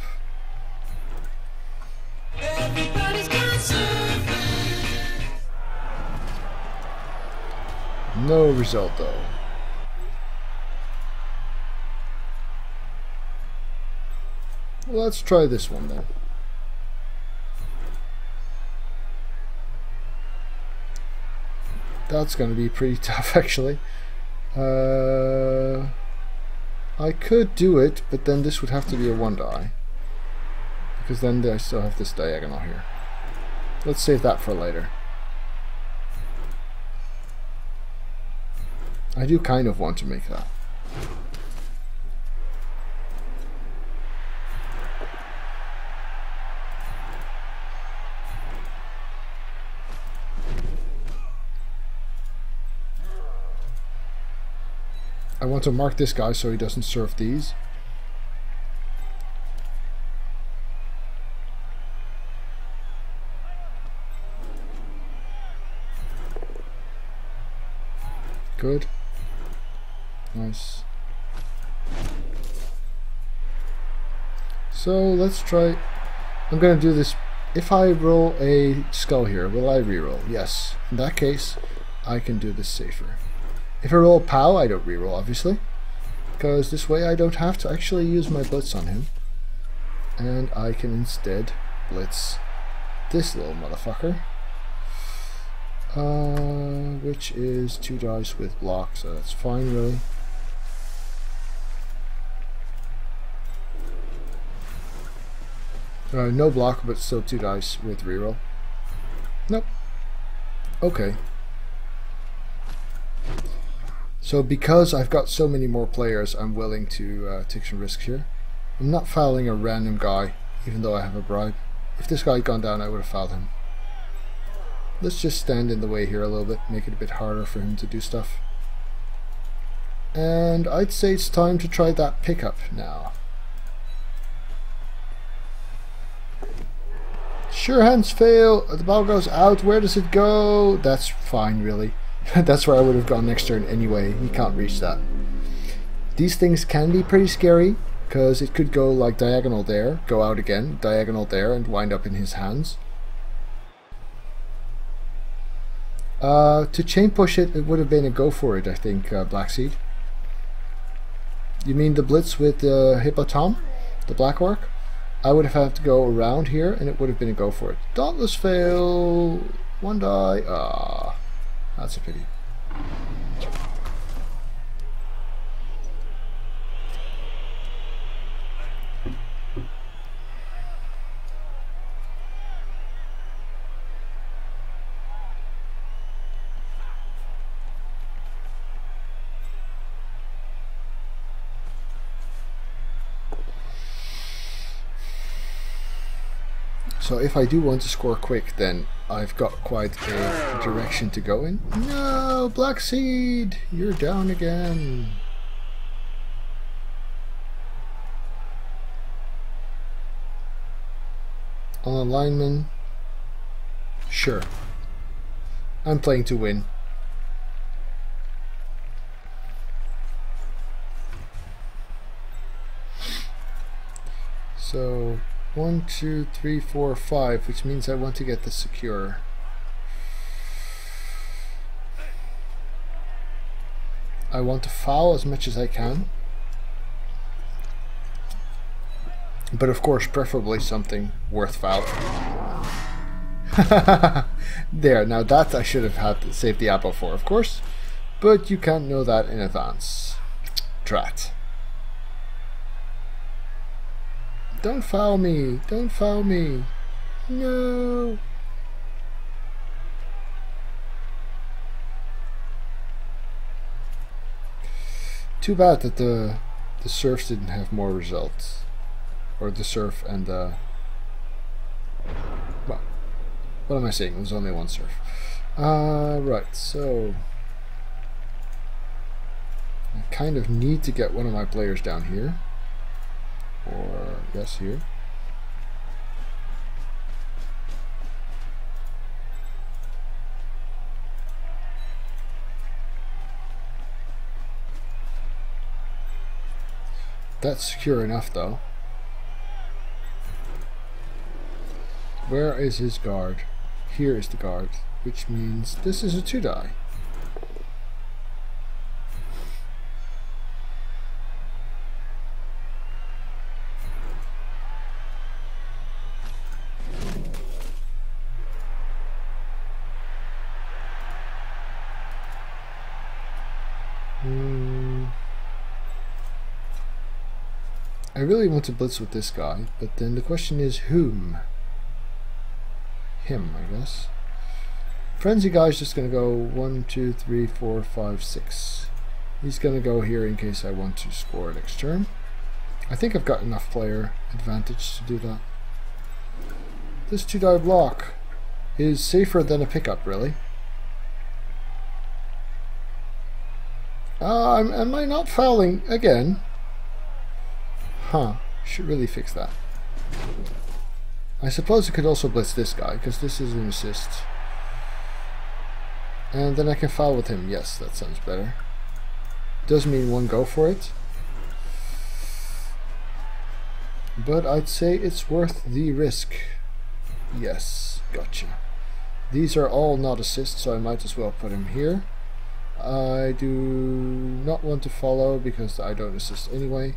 No result though. Let's try this one then. That's going to be pretty tough actually. Uh, I could do it, but then this would have to be a one die. Because then I still have this diagonal here. Let's save that for later. I do kind of want to make that. I want to mark this guy so he doesn't surf these. Good. Nice. So let's try. I'm going to do this. If I roll a skull here, will I reroll? Yes. In that case, I can do this safer. If I roll a POW, I don't reroll, obviously. Because this way I don't have to actually use my blitz on him. And I can instead blitz this little motherfucker. Uh, which is two dice with block, so that's fine, really. Uh, no block, but still two dice with reroll. Nope. Okay. So because I've got so many more players, I'm willing to uh, take some risks here. I'm not fouling a random guy, even though I have a bribe. If this guy had gone down, I would have fouled him. Let's just stand in the way here a little bit, make it a bit harder for him to do stuff. And I'd say it's time to try that pickup now. Sure hands fail, the ball goes out, where does it go? That's fine, really. That's where I would have gone next turn anyway, he can't reach that. These things can be pretty scary, because it could go like diagonal there, go out again, diagonal there, and wind up in his hands. Uh, to chain push it, it would have been a go for it, I think, uh, Black Seed. You mean the blitz with the uh, Hippotom? The Black Orc? I would have had to go around here, and it would have been a go for it. Dauntless fail. One die. Ah, that's a pity. So if I do want to score quick, then I've got quite a direction to go in. No, Black Seed, you're down again. On a lineman, sure. I'm playing to win. So one, two, three, four, five, which means I want to get the secure. I want to foul as much as I can. But of course, preferably something worth fouling. There, now that I should have had to save the apple for, of course. But you can't know that in advance. Drat. Don't foul me! Don't foul me! No! Too bad that the the surfs didn't have more results, or the surf and the well, what am I saying? It was only one surf. Uh, right. So I kind of need to get one of my players down here. Or yes, here. That's secure enough, though. Where is his guard? Here is the guard, which means this is a two die. I really want to blitz with this guy, but then the question is whom? Him, I guess. Frenzy guy's just going to go one, two, three, four, five, six. He's going to go here in case I want to score next turn. I think I've got enough player advantage to do that. This two die block is safer than a pickup, really. Uh, am, am I not fouling again? Huh, should really fix that. I suppose I could also blitz this guy, because this is an assist. And then I can foul with him. Yes, that sounds better. Does mean one go for it. But I'd say it's worth the risk. Yes, gotcha. These are all not assists, so I might as well put him here. I do not want to follow because I don't assist anyway.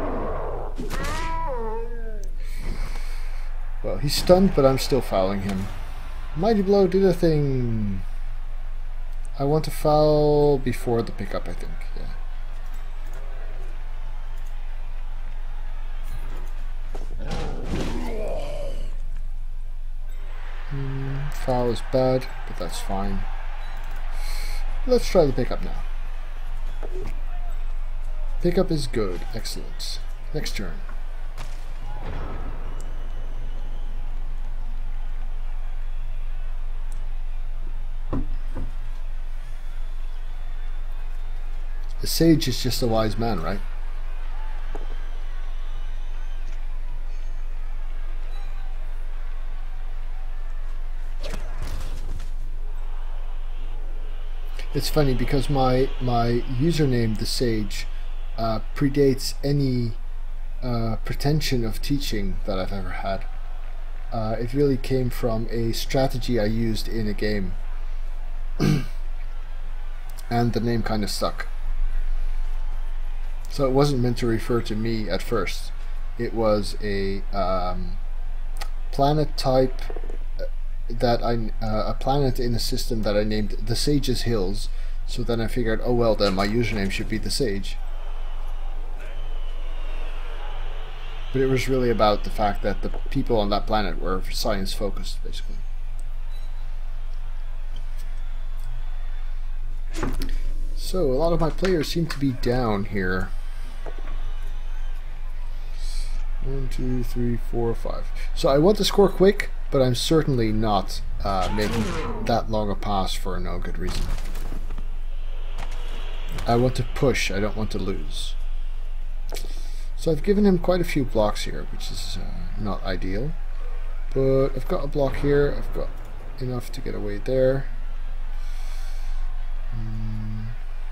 Well, he's stunned, but I'm still fouling him. Mighty Blow did a thing. I want to foul before the pickup, I think. Yeah. Mm, foul is bad, but that's fine. Let's try the pickup now. Pickup is good. Excellent. Next turn. The sage is just a wise man, right? It's funny because my my username, the Sage, uh, predates any uh, pretension of teaching that I've ever had. Uh, it really came from a strategy I used in a game, and the name kind of stuck. So it wasn't meant to refer to me at first. It was a um, planet type that I uh, a planet in a system that I named the Sage's Hills. So then I figured, oh well, then my username should be the Sage. But it was really about the fact that the people on that planet were science focused, basically. So a lot of my players seem to be down here. One, two, three, four, five. So I want to score quick, but I'm certainly not uh, making that long a pass for no good reason. I want to push, I don't want to lose. So I've given him quite a few blocks here, which is uh, not ideal. But I've got a block here, I've got enough to get away there. Mm.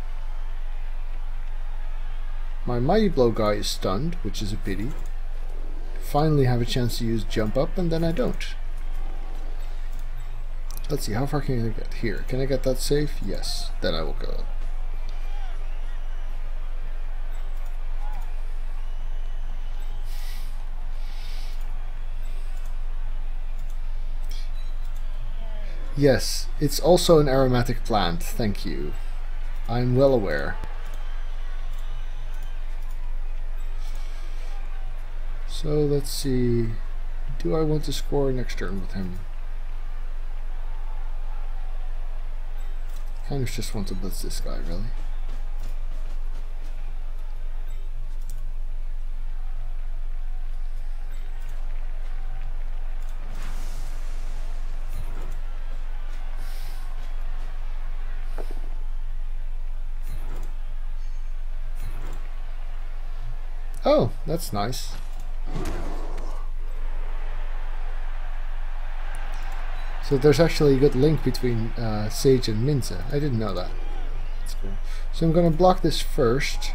My Mighty Blow guy is stunned, which is a pity. Finally have a chance to use jump up, and then I don't. Let's see, how far can I get here? Can I get that safe? Yes, then I will go. Yes, it's also an aromatic plant, thank you. I'm well aware. So let's see, do I want to score next turn with him? Kind of just want to blitz this guy, really. Oh, that's nice. So there's actually a good link between uh, Sage and Minze. I didn't know that. That's cool. So I'm going to block this first.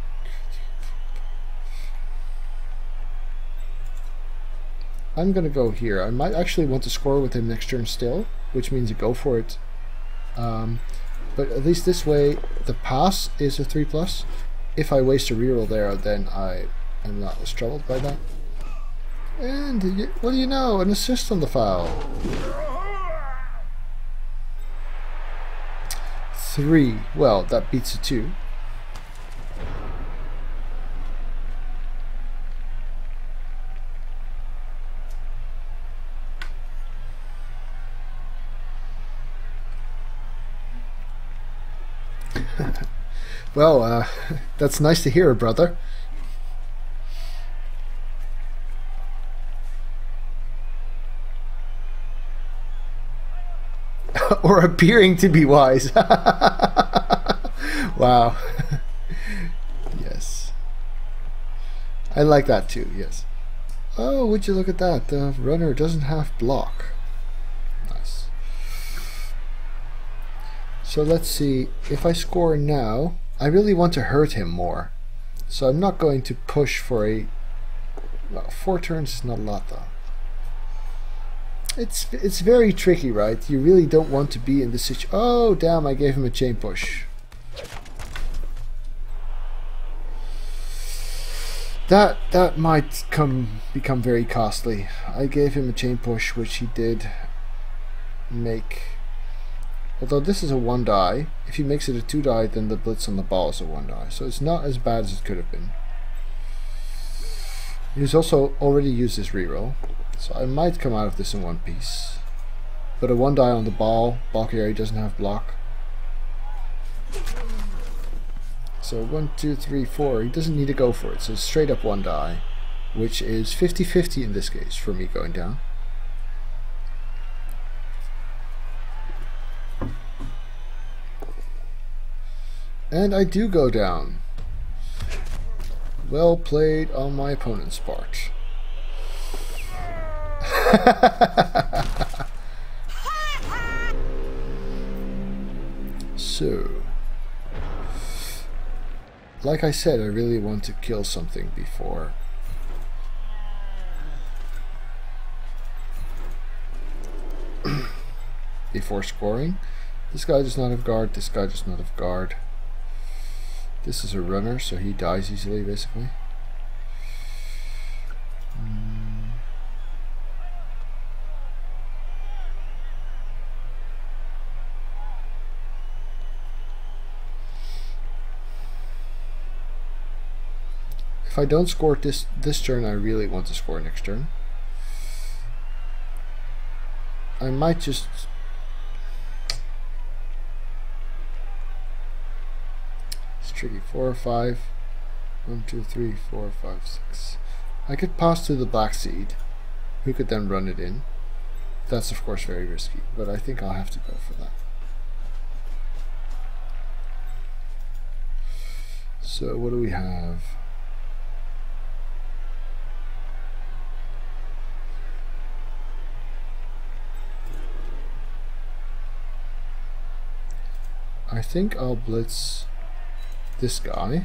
I'm going to go here. I might actually want to score with him next turn still, which means you go for it. Um, but at least this way, the pass is a three plus. If I waste a reroll there, then I am not as troubled by that. And what do you know? An assist on the foul. Three. Well, that beats a two. Well, uh, that's nice to hear, brother. Or appearing to be wise. Wow. Yes. I like that too, yes. Oh, would you look at that? The runner doesn't have block. Nice. So let's see, if I score now, I really want to hurt him more. So I'm not going to push for a... Well, four turns is not a lot though. It's it's very tricky, right? You really don't want to be in this situation. Oh, damn, I gave him a chain push. That that might come become very costly. I gave him a chain push, which he did make. Although this is a one die, if he makes it a two die, then the blitz on the ball is a one die. So it's not as bad as it could have been. He's also already used his reroll, so I might come out of this in one piece. But a one die on the ball, ball carrier doesn't have block. So one, two, three, four, he doesn't need to go for it, so it's straight up one die, which is fifty fifty in this case for me going down. And I do go down. Well played on my opponent's part. So, like I said, I really want to kill something before. before scoring. This guy does not have guard, this guy does not have guard. This is a runner, so he dies easily, basically. Mm. If I don't score this this turn, I really want to score next turn. I might just... Tricky. Four or five. One, two, three, four, five, six. I could pass to the black seed, who could then run it in. That's of course very risky, but I think I'll have to go for that. So what do we have? I think I'll blitz this guy.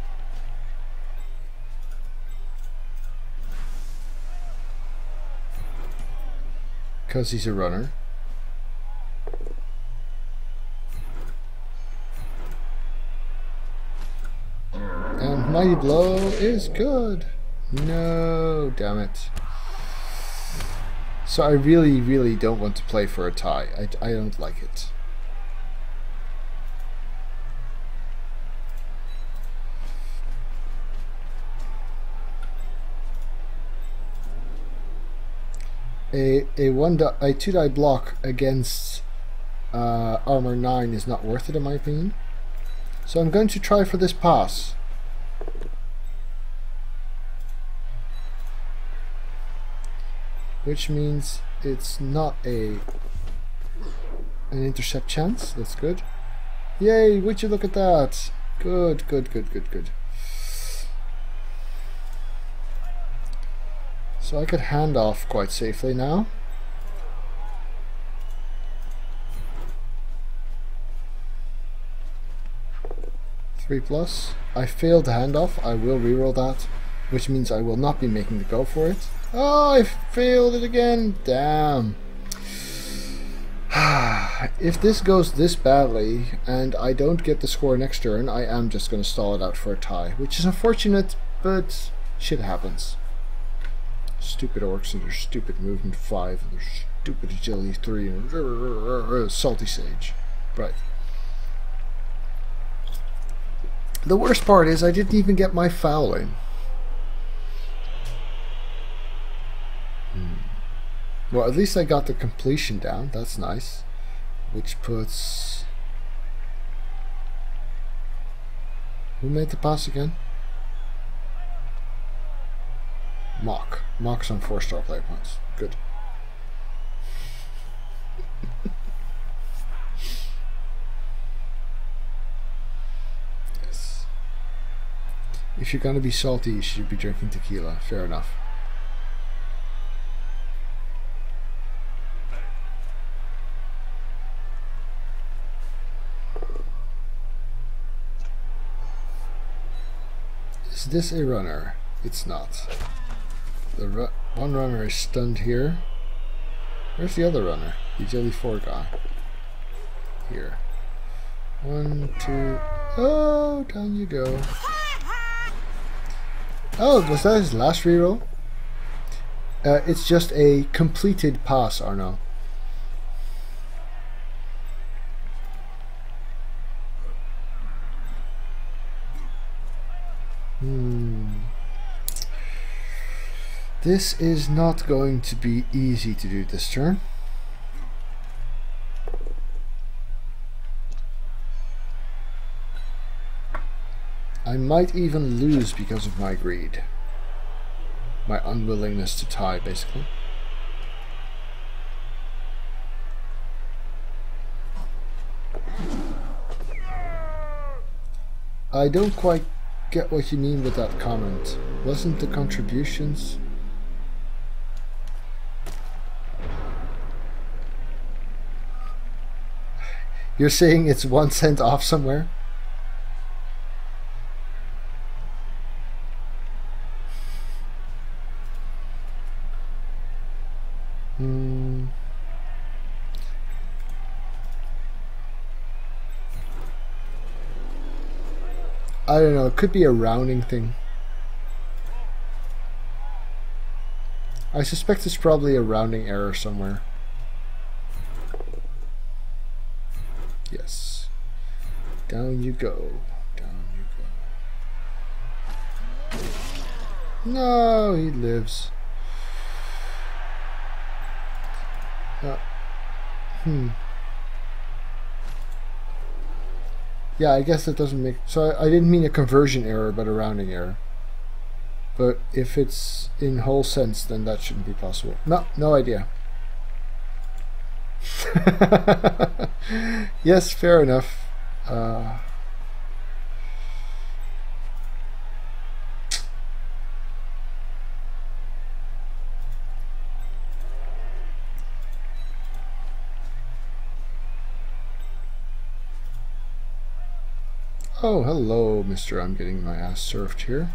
Because he's a runner. And Mighty Blow is good. No, damn it. So I really, really don't want to play for a tie. I, I don't like it. A, a one die, a two die block against uh, armor nine is not worth it in my opinion. So I'm going to try for this pass. Which means it's not a an intercept chance. That's good. Yay, would you look at that? Good, good, good, good, good. So I could hand off quite safely now. Three plus. I failed the handoff. I will reroll that, which means I will not be making the go for it. Oh, I failed it again. Damn. If this goes this badly and I don't get the score next turn, I am just going to stall it out for a tie, which is unfortunate, but shit happens. Stupid orcs and their stupid movement five and their stupid agility three and salty sage. Right. The worst part is I didn't even get my foul in. Hmm. Well, at least I got the completion down. That's nice. Which puts... Who made the pass again? Mock. Mock's on four star player points. Good. Yes. If you're gonna be salty, you should be drinking tequila. Fair enough. Is this a runner? It's not. The ru one runner is stunned here. Where's the other runner? The Jelly four guy. Here. One, two... Oh, down you go. Oh, was that his last reroll? Uh, it's just a completed pass, Arno. Hmm. This is not going to be easy to do this turn. I might even lose because of my greed. My unwillingness to tie, basically. I don't quite get what you mean with that comment. Wasn't the contributions... You're saying it's one cent off somewhere? Hmm. I don't know, it could be a rounding thing. I suspect it's probably a rounding error somewhere. Yes. Down you go. Down you go. No, he lives. Uh, hmm. Yeah, I guess that doesn't make... So I, I didn't mean a conversion error, but a rounding error. But if it's in whole sense, then that shouldn't be possible. No, no idea. Yes, fair enough. Uh, oh, hello, mister. I'm getting my ass served here.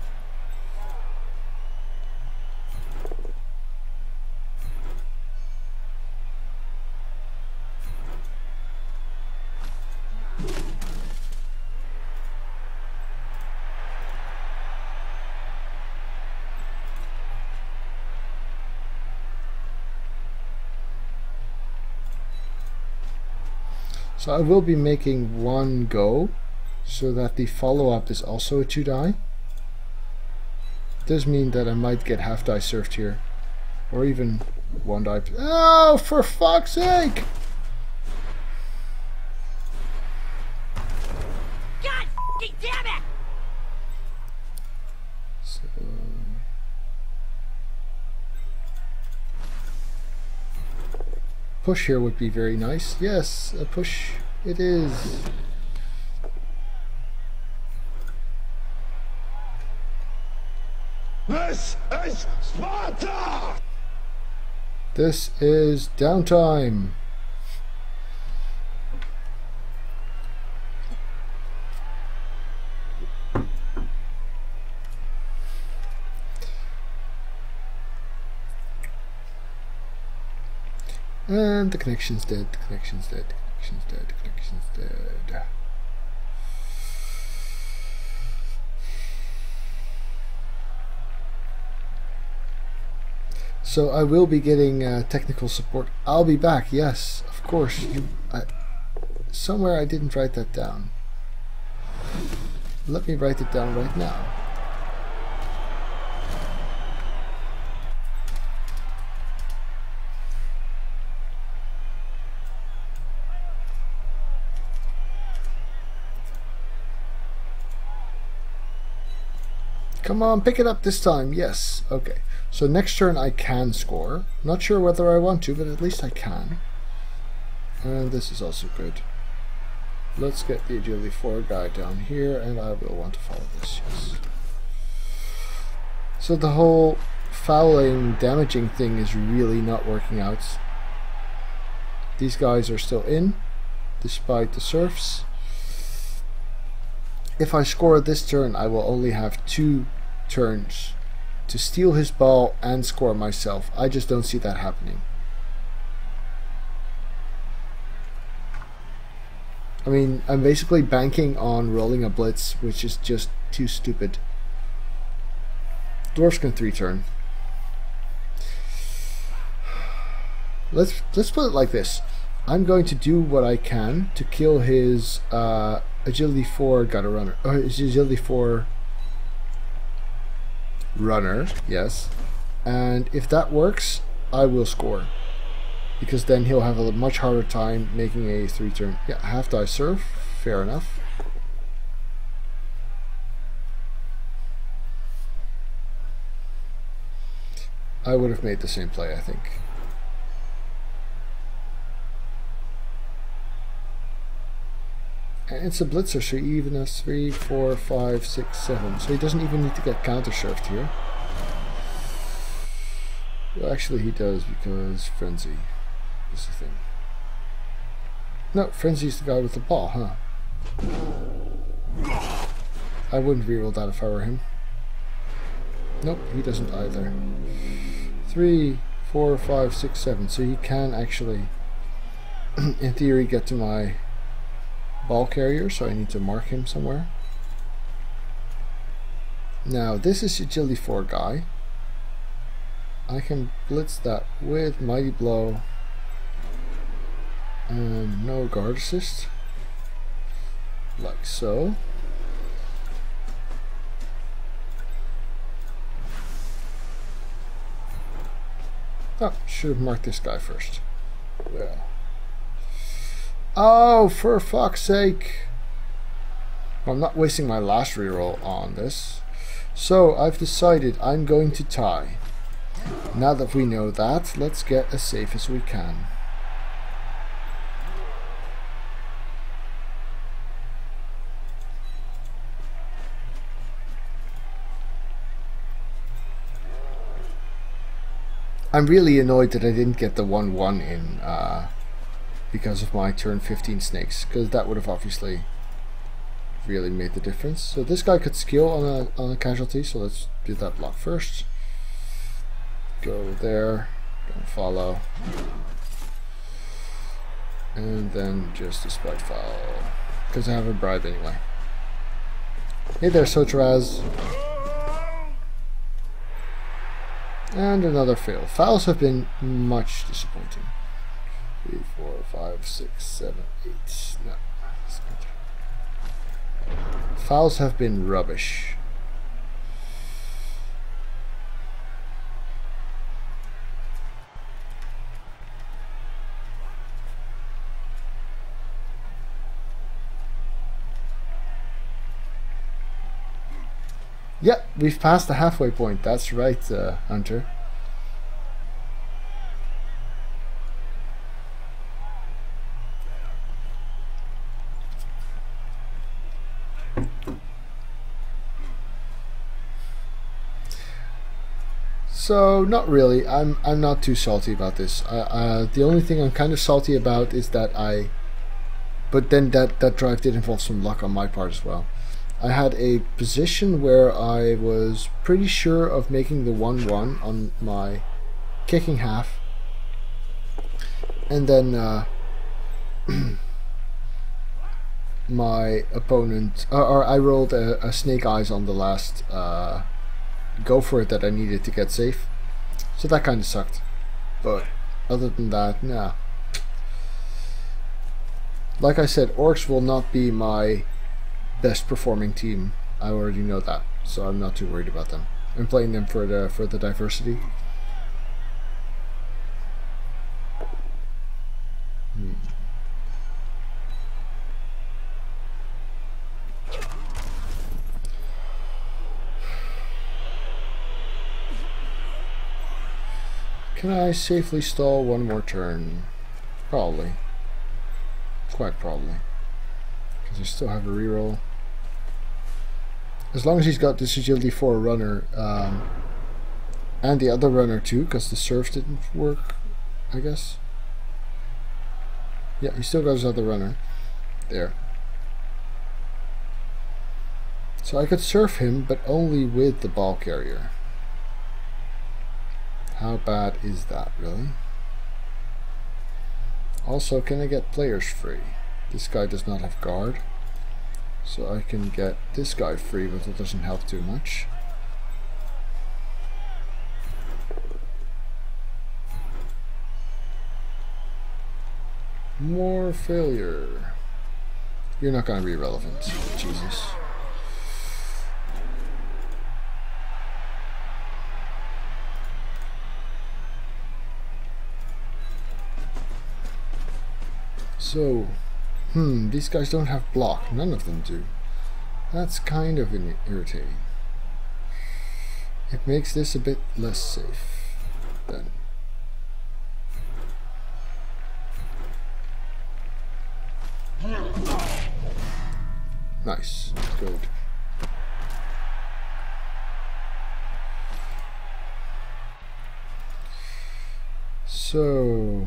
So I will be making one go, so that the follow-up is also a two die. It does mean that I might get half die served here, or even one die. Oh, for fuck's sake! God damn it! So, push here would be very nice. Yes, a push it is. This is Sparta! This is downtime. And the connection's dead, the connection's dead, the connection's dead, the connection's dead. So I will be getting uh, technical support. I'll be back, yes, of course. You, I, somewhere I didn't write that down. Let me write it down right now. Come on, pick it up this time. Yes. Okay. So next turn I can score. Not sure whether I want to, but at least I can. And this is also good. Let's get the agility four guy down here, and I will want to follow this. Yes. So the whole fouling, damaging thing is really not working out. These guys are still in, despite the serfs. If I score this turn, I will only have two turns to steal his ball and score myself. I just don't see that happening. I mean, I'm basically banking on rolling a blitz, which is just too stupid. Dwarves can three turn. Let's let's put it like this. I'm going to do what I can to kill his uh, agility four gutter runner. Or his agility four runner, yes. And if that works, I will score. Because then he'll have a much harder time making a three turn. Yeah, half die serve. Fair enough. I would have made the same play, I think. And it's a blitzer, so he even has three, four, five, six, seven. So he doesn't even need to get counter served here. Well, actually he does, because Frenzy is the thing. No, Frenzy's the guy with the ball, huh? I wouldn't reroll that if I were him. Nope, he doesn't either. Three, four, five, six, seven. So he can actually, in theory, get to my ball carrier, so I need to mark him somewhere. Now, this is agility four guy. I can blitz that with Mighty Blow and no guard assist, like so. Oh, should have marked this guy first. Well. Oh, for fuck's sake. I'm not wasting my last reroll on this. So, I've decided I'm going to tie. Now that we know that, let's get as safe as we can. I'm really annoyed that I didn't get the one one in uh, because of my turn fifteen snakes, because that would have obviously really made the difference. So this guy could skill on a, on a casualty, so let's do that block first. Go there, don't follow, and then just a spite foul, because I have a bribe anyway. Hey there, Sotraz. And another fail. Fouls have been much disappointing. Three, four, five, six, seven, eight. No. Fouls have been rubbish. Yep, we've passed the halfway point. That's right, uh, Hunter. So, not really. I'm I'm not too salty about this. Uh, uh, the only thing I'm kind of salty about is that I... But then that, that drive did involve some luck on my part as well. I had a position where I was pretty sure of making the one one on my kicking half, and then uh, my opponent, or, or I rolled a, a snake eyes on the last uh, go for it that I needed to get safe, so that kind of sucked. But other than that, nah. Like I said, Orcs will not be my best performing team. I already know that, so I'm not too worried about them. I'm playing them for the for the diversity. Hmm. Can I safely stall one more turn? Probably. Quite probably. Because I still have a reroll. As long as he's got this agility four runner, um, and the other runner too, because the serve didn't work, I guess. Yeah, he still got his other runner. There. So I could surf him, but only with the ball carrier. How bad is that, really? Also, can I get players free? This guy does not have guard. So I can get this guy free, but it doesn't help too much. More failure. You're not going to be relevant, Jesus. So, hmm, these guys don't have block. None of them do. That's kind of irritating. It makes this a bit less safe then. Nice. Good. So...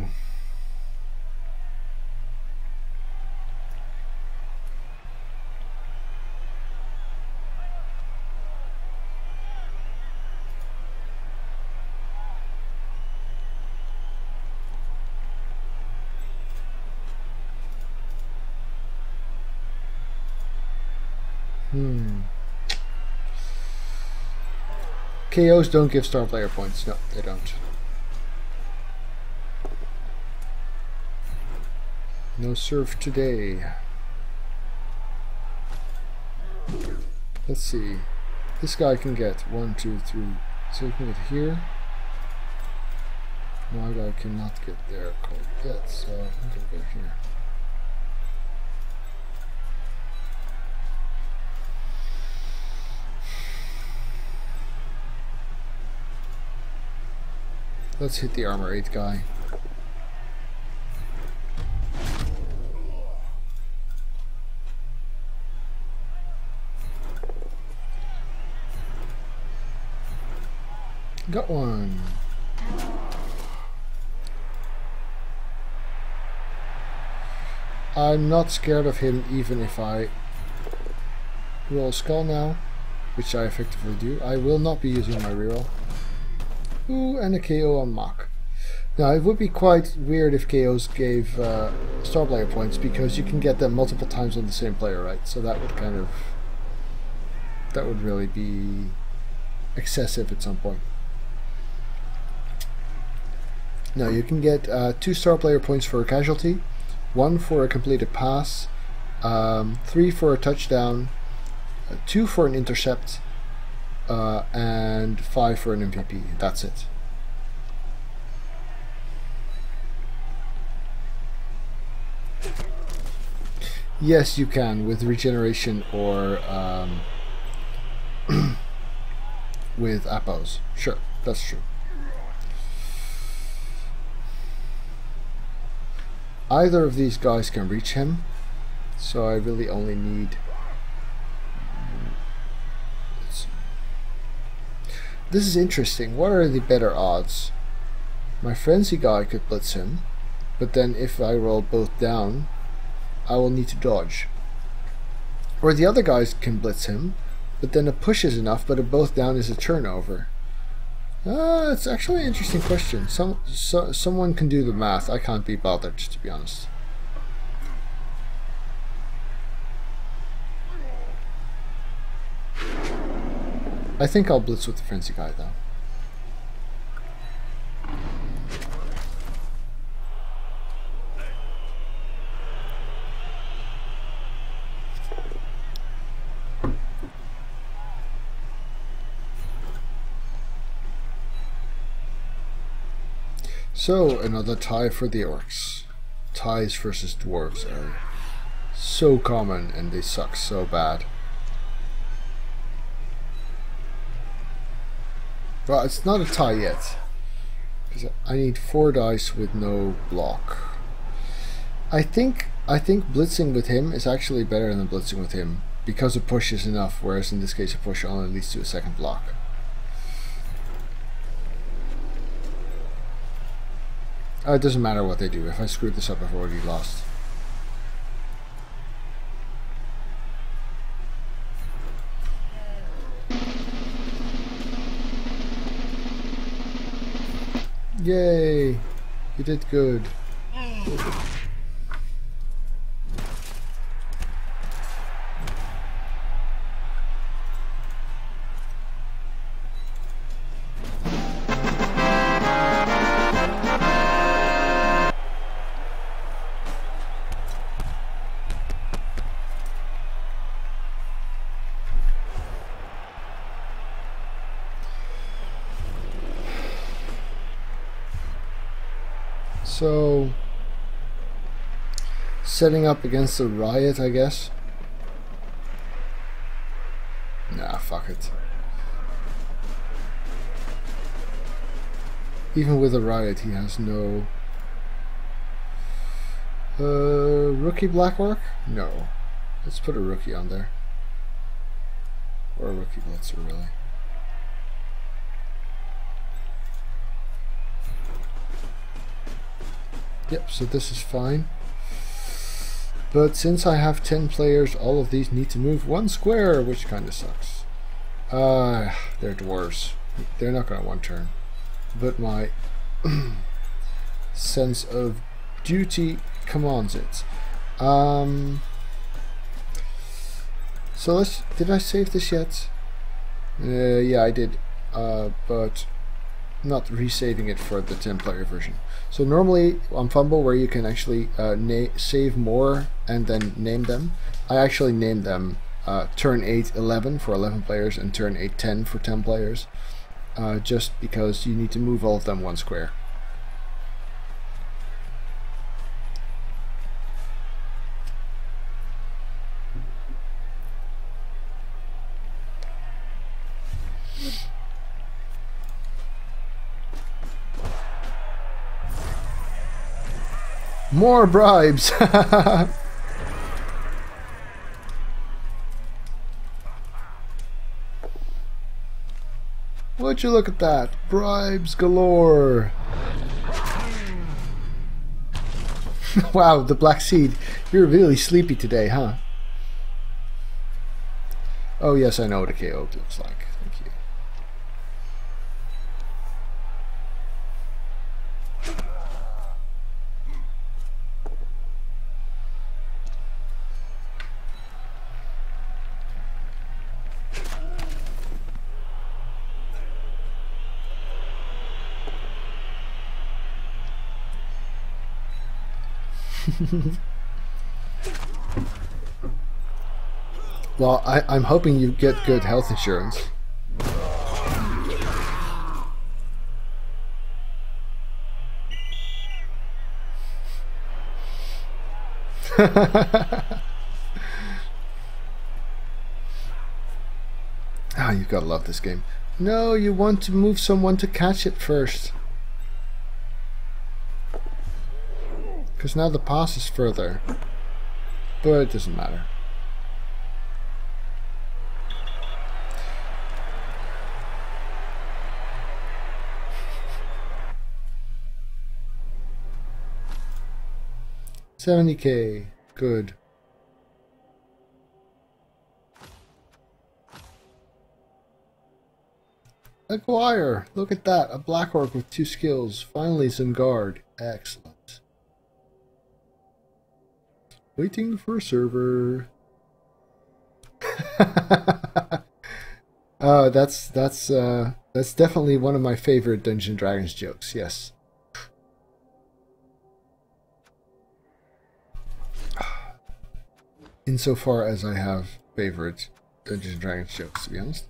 Hmm. K Os don't give star player points. No, they don't. No surf today. Let's see. This guy can get one, two, three. So he can get here. My guy cannot get there quite yet, so I'm gonna go here. Let's hit the armor eight guy. Got one. I'm not scared of him even if I roll skull now, which I effectively do. I will not be using my reroll. Ooh, and a K O on Mach. Now, it would be quite weird if K Os gave uh, star player points, because you can get them multiple times on the same player, right? So that would kind of... that would really be excessive at some point. Now, you can get uh, two star player points for a casualty, one for a completed pass, um, three for a touchdown, uh, two for an intercept, Uh, and five for an M V P. That's it. Yes, you can with regeneration or um, with appos. Sure, that's true. Either of these guys can reach him, so I really only need... This is interesting. What are the better odds? My frenzy guy could blitz him, but then if I roll both down, I will need to dodge. Or the other guys can blitz him, but then a push is enough, but a both down is a turnover. Uh, it's actually an interesting question. Some so, someone can do the math. I can't be bothered, to be honest. I think I'll blitz with the frenzy guy though. So, another tie for the Orcs. Ties versus Dwarves are so common and they suck so bad. Well, it's not a tie yet, because I need four dice with no block. I think I think blitzing with him is actually better than blitzing with him, because a push is enough, whereas in this case a push only leads to a second block. Uh, it doesn't matter what they do. If I screw this up, I've already lost. Yay! You did good. So, setting up against a riot, I guess. Nah, fuck it. Even with a riot, he has no... Uh, rookie black orc? No. Let's put a rookie on there. Or a rookie blitzer, really. Yep, so this is fine. But since I have ten players, all of these need to move one square, which kind of sucks. Uh, they're dwarves. They're not going to one turn. But my sense of duty commands it. Um, so let's... Did I save this yet? Uh, yeah, I did. Uh, but not resaving it for the ten player version. So normally on Fumble, where you can actually uh, na save more and then name them, I actually named them uh, turn eight eleven for eleven players and turn eight ten for ten players, uh, just because you need to move all of them one square. More bribes! Would you look at that? Bribes galore! Wow, the Black Seed. You're really sleepy today, huh? Oh yes, I know what a K O looks like. Thank you. Well, I, I'm hoping you get good health insurance. Ah, you gotta love this game. No, you want to move someone to catch it first. Because now the pass is further. But it doesn't matter. seventy K. Good. Acquire! Look at that. A black orc with two skills. Finally some guard. Excellent. Waiting for server. Oh, that's that's uh that's definitely one of my favorite Dungeons and Dragons jokes, yes. Insofar as I have favorite Dungeons and Dragons jokes, to be honest.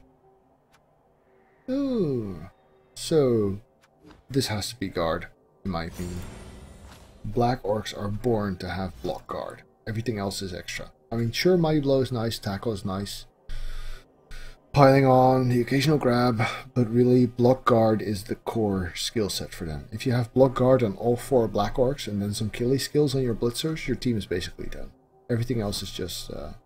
Oh, so this has to be guard, in my opinion. Black orcs are born to have block guard. Everything else is extra. I mean, sure, mighty blow is nice, tackle is nice, piling on, the occasional grab, but really block guard is the core skill set for them. If you have block guard on all four black orcs and then some killy skills on your blitzers, your team is basically done. Everything else is just uh,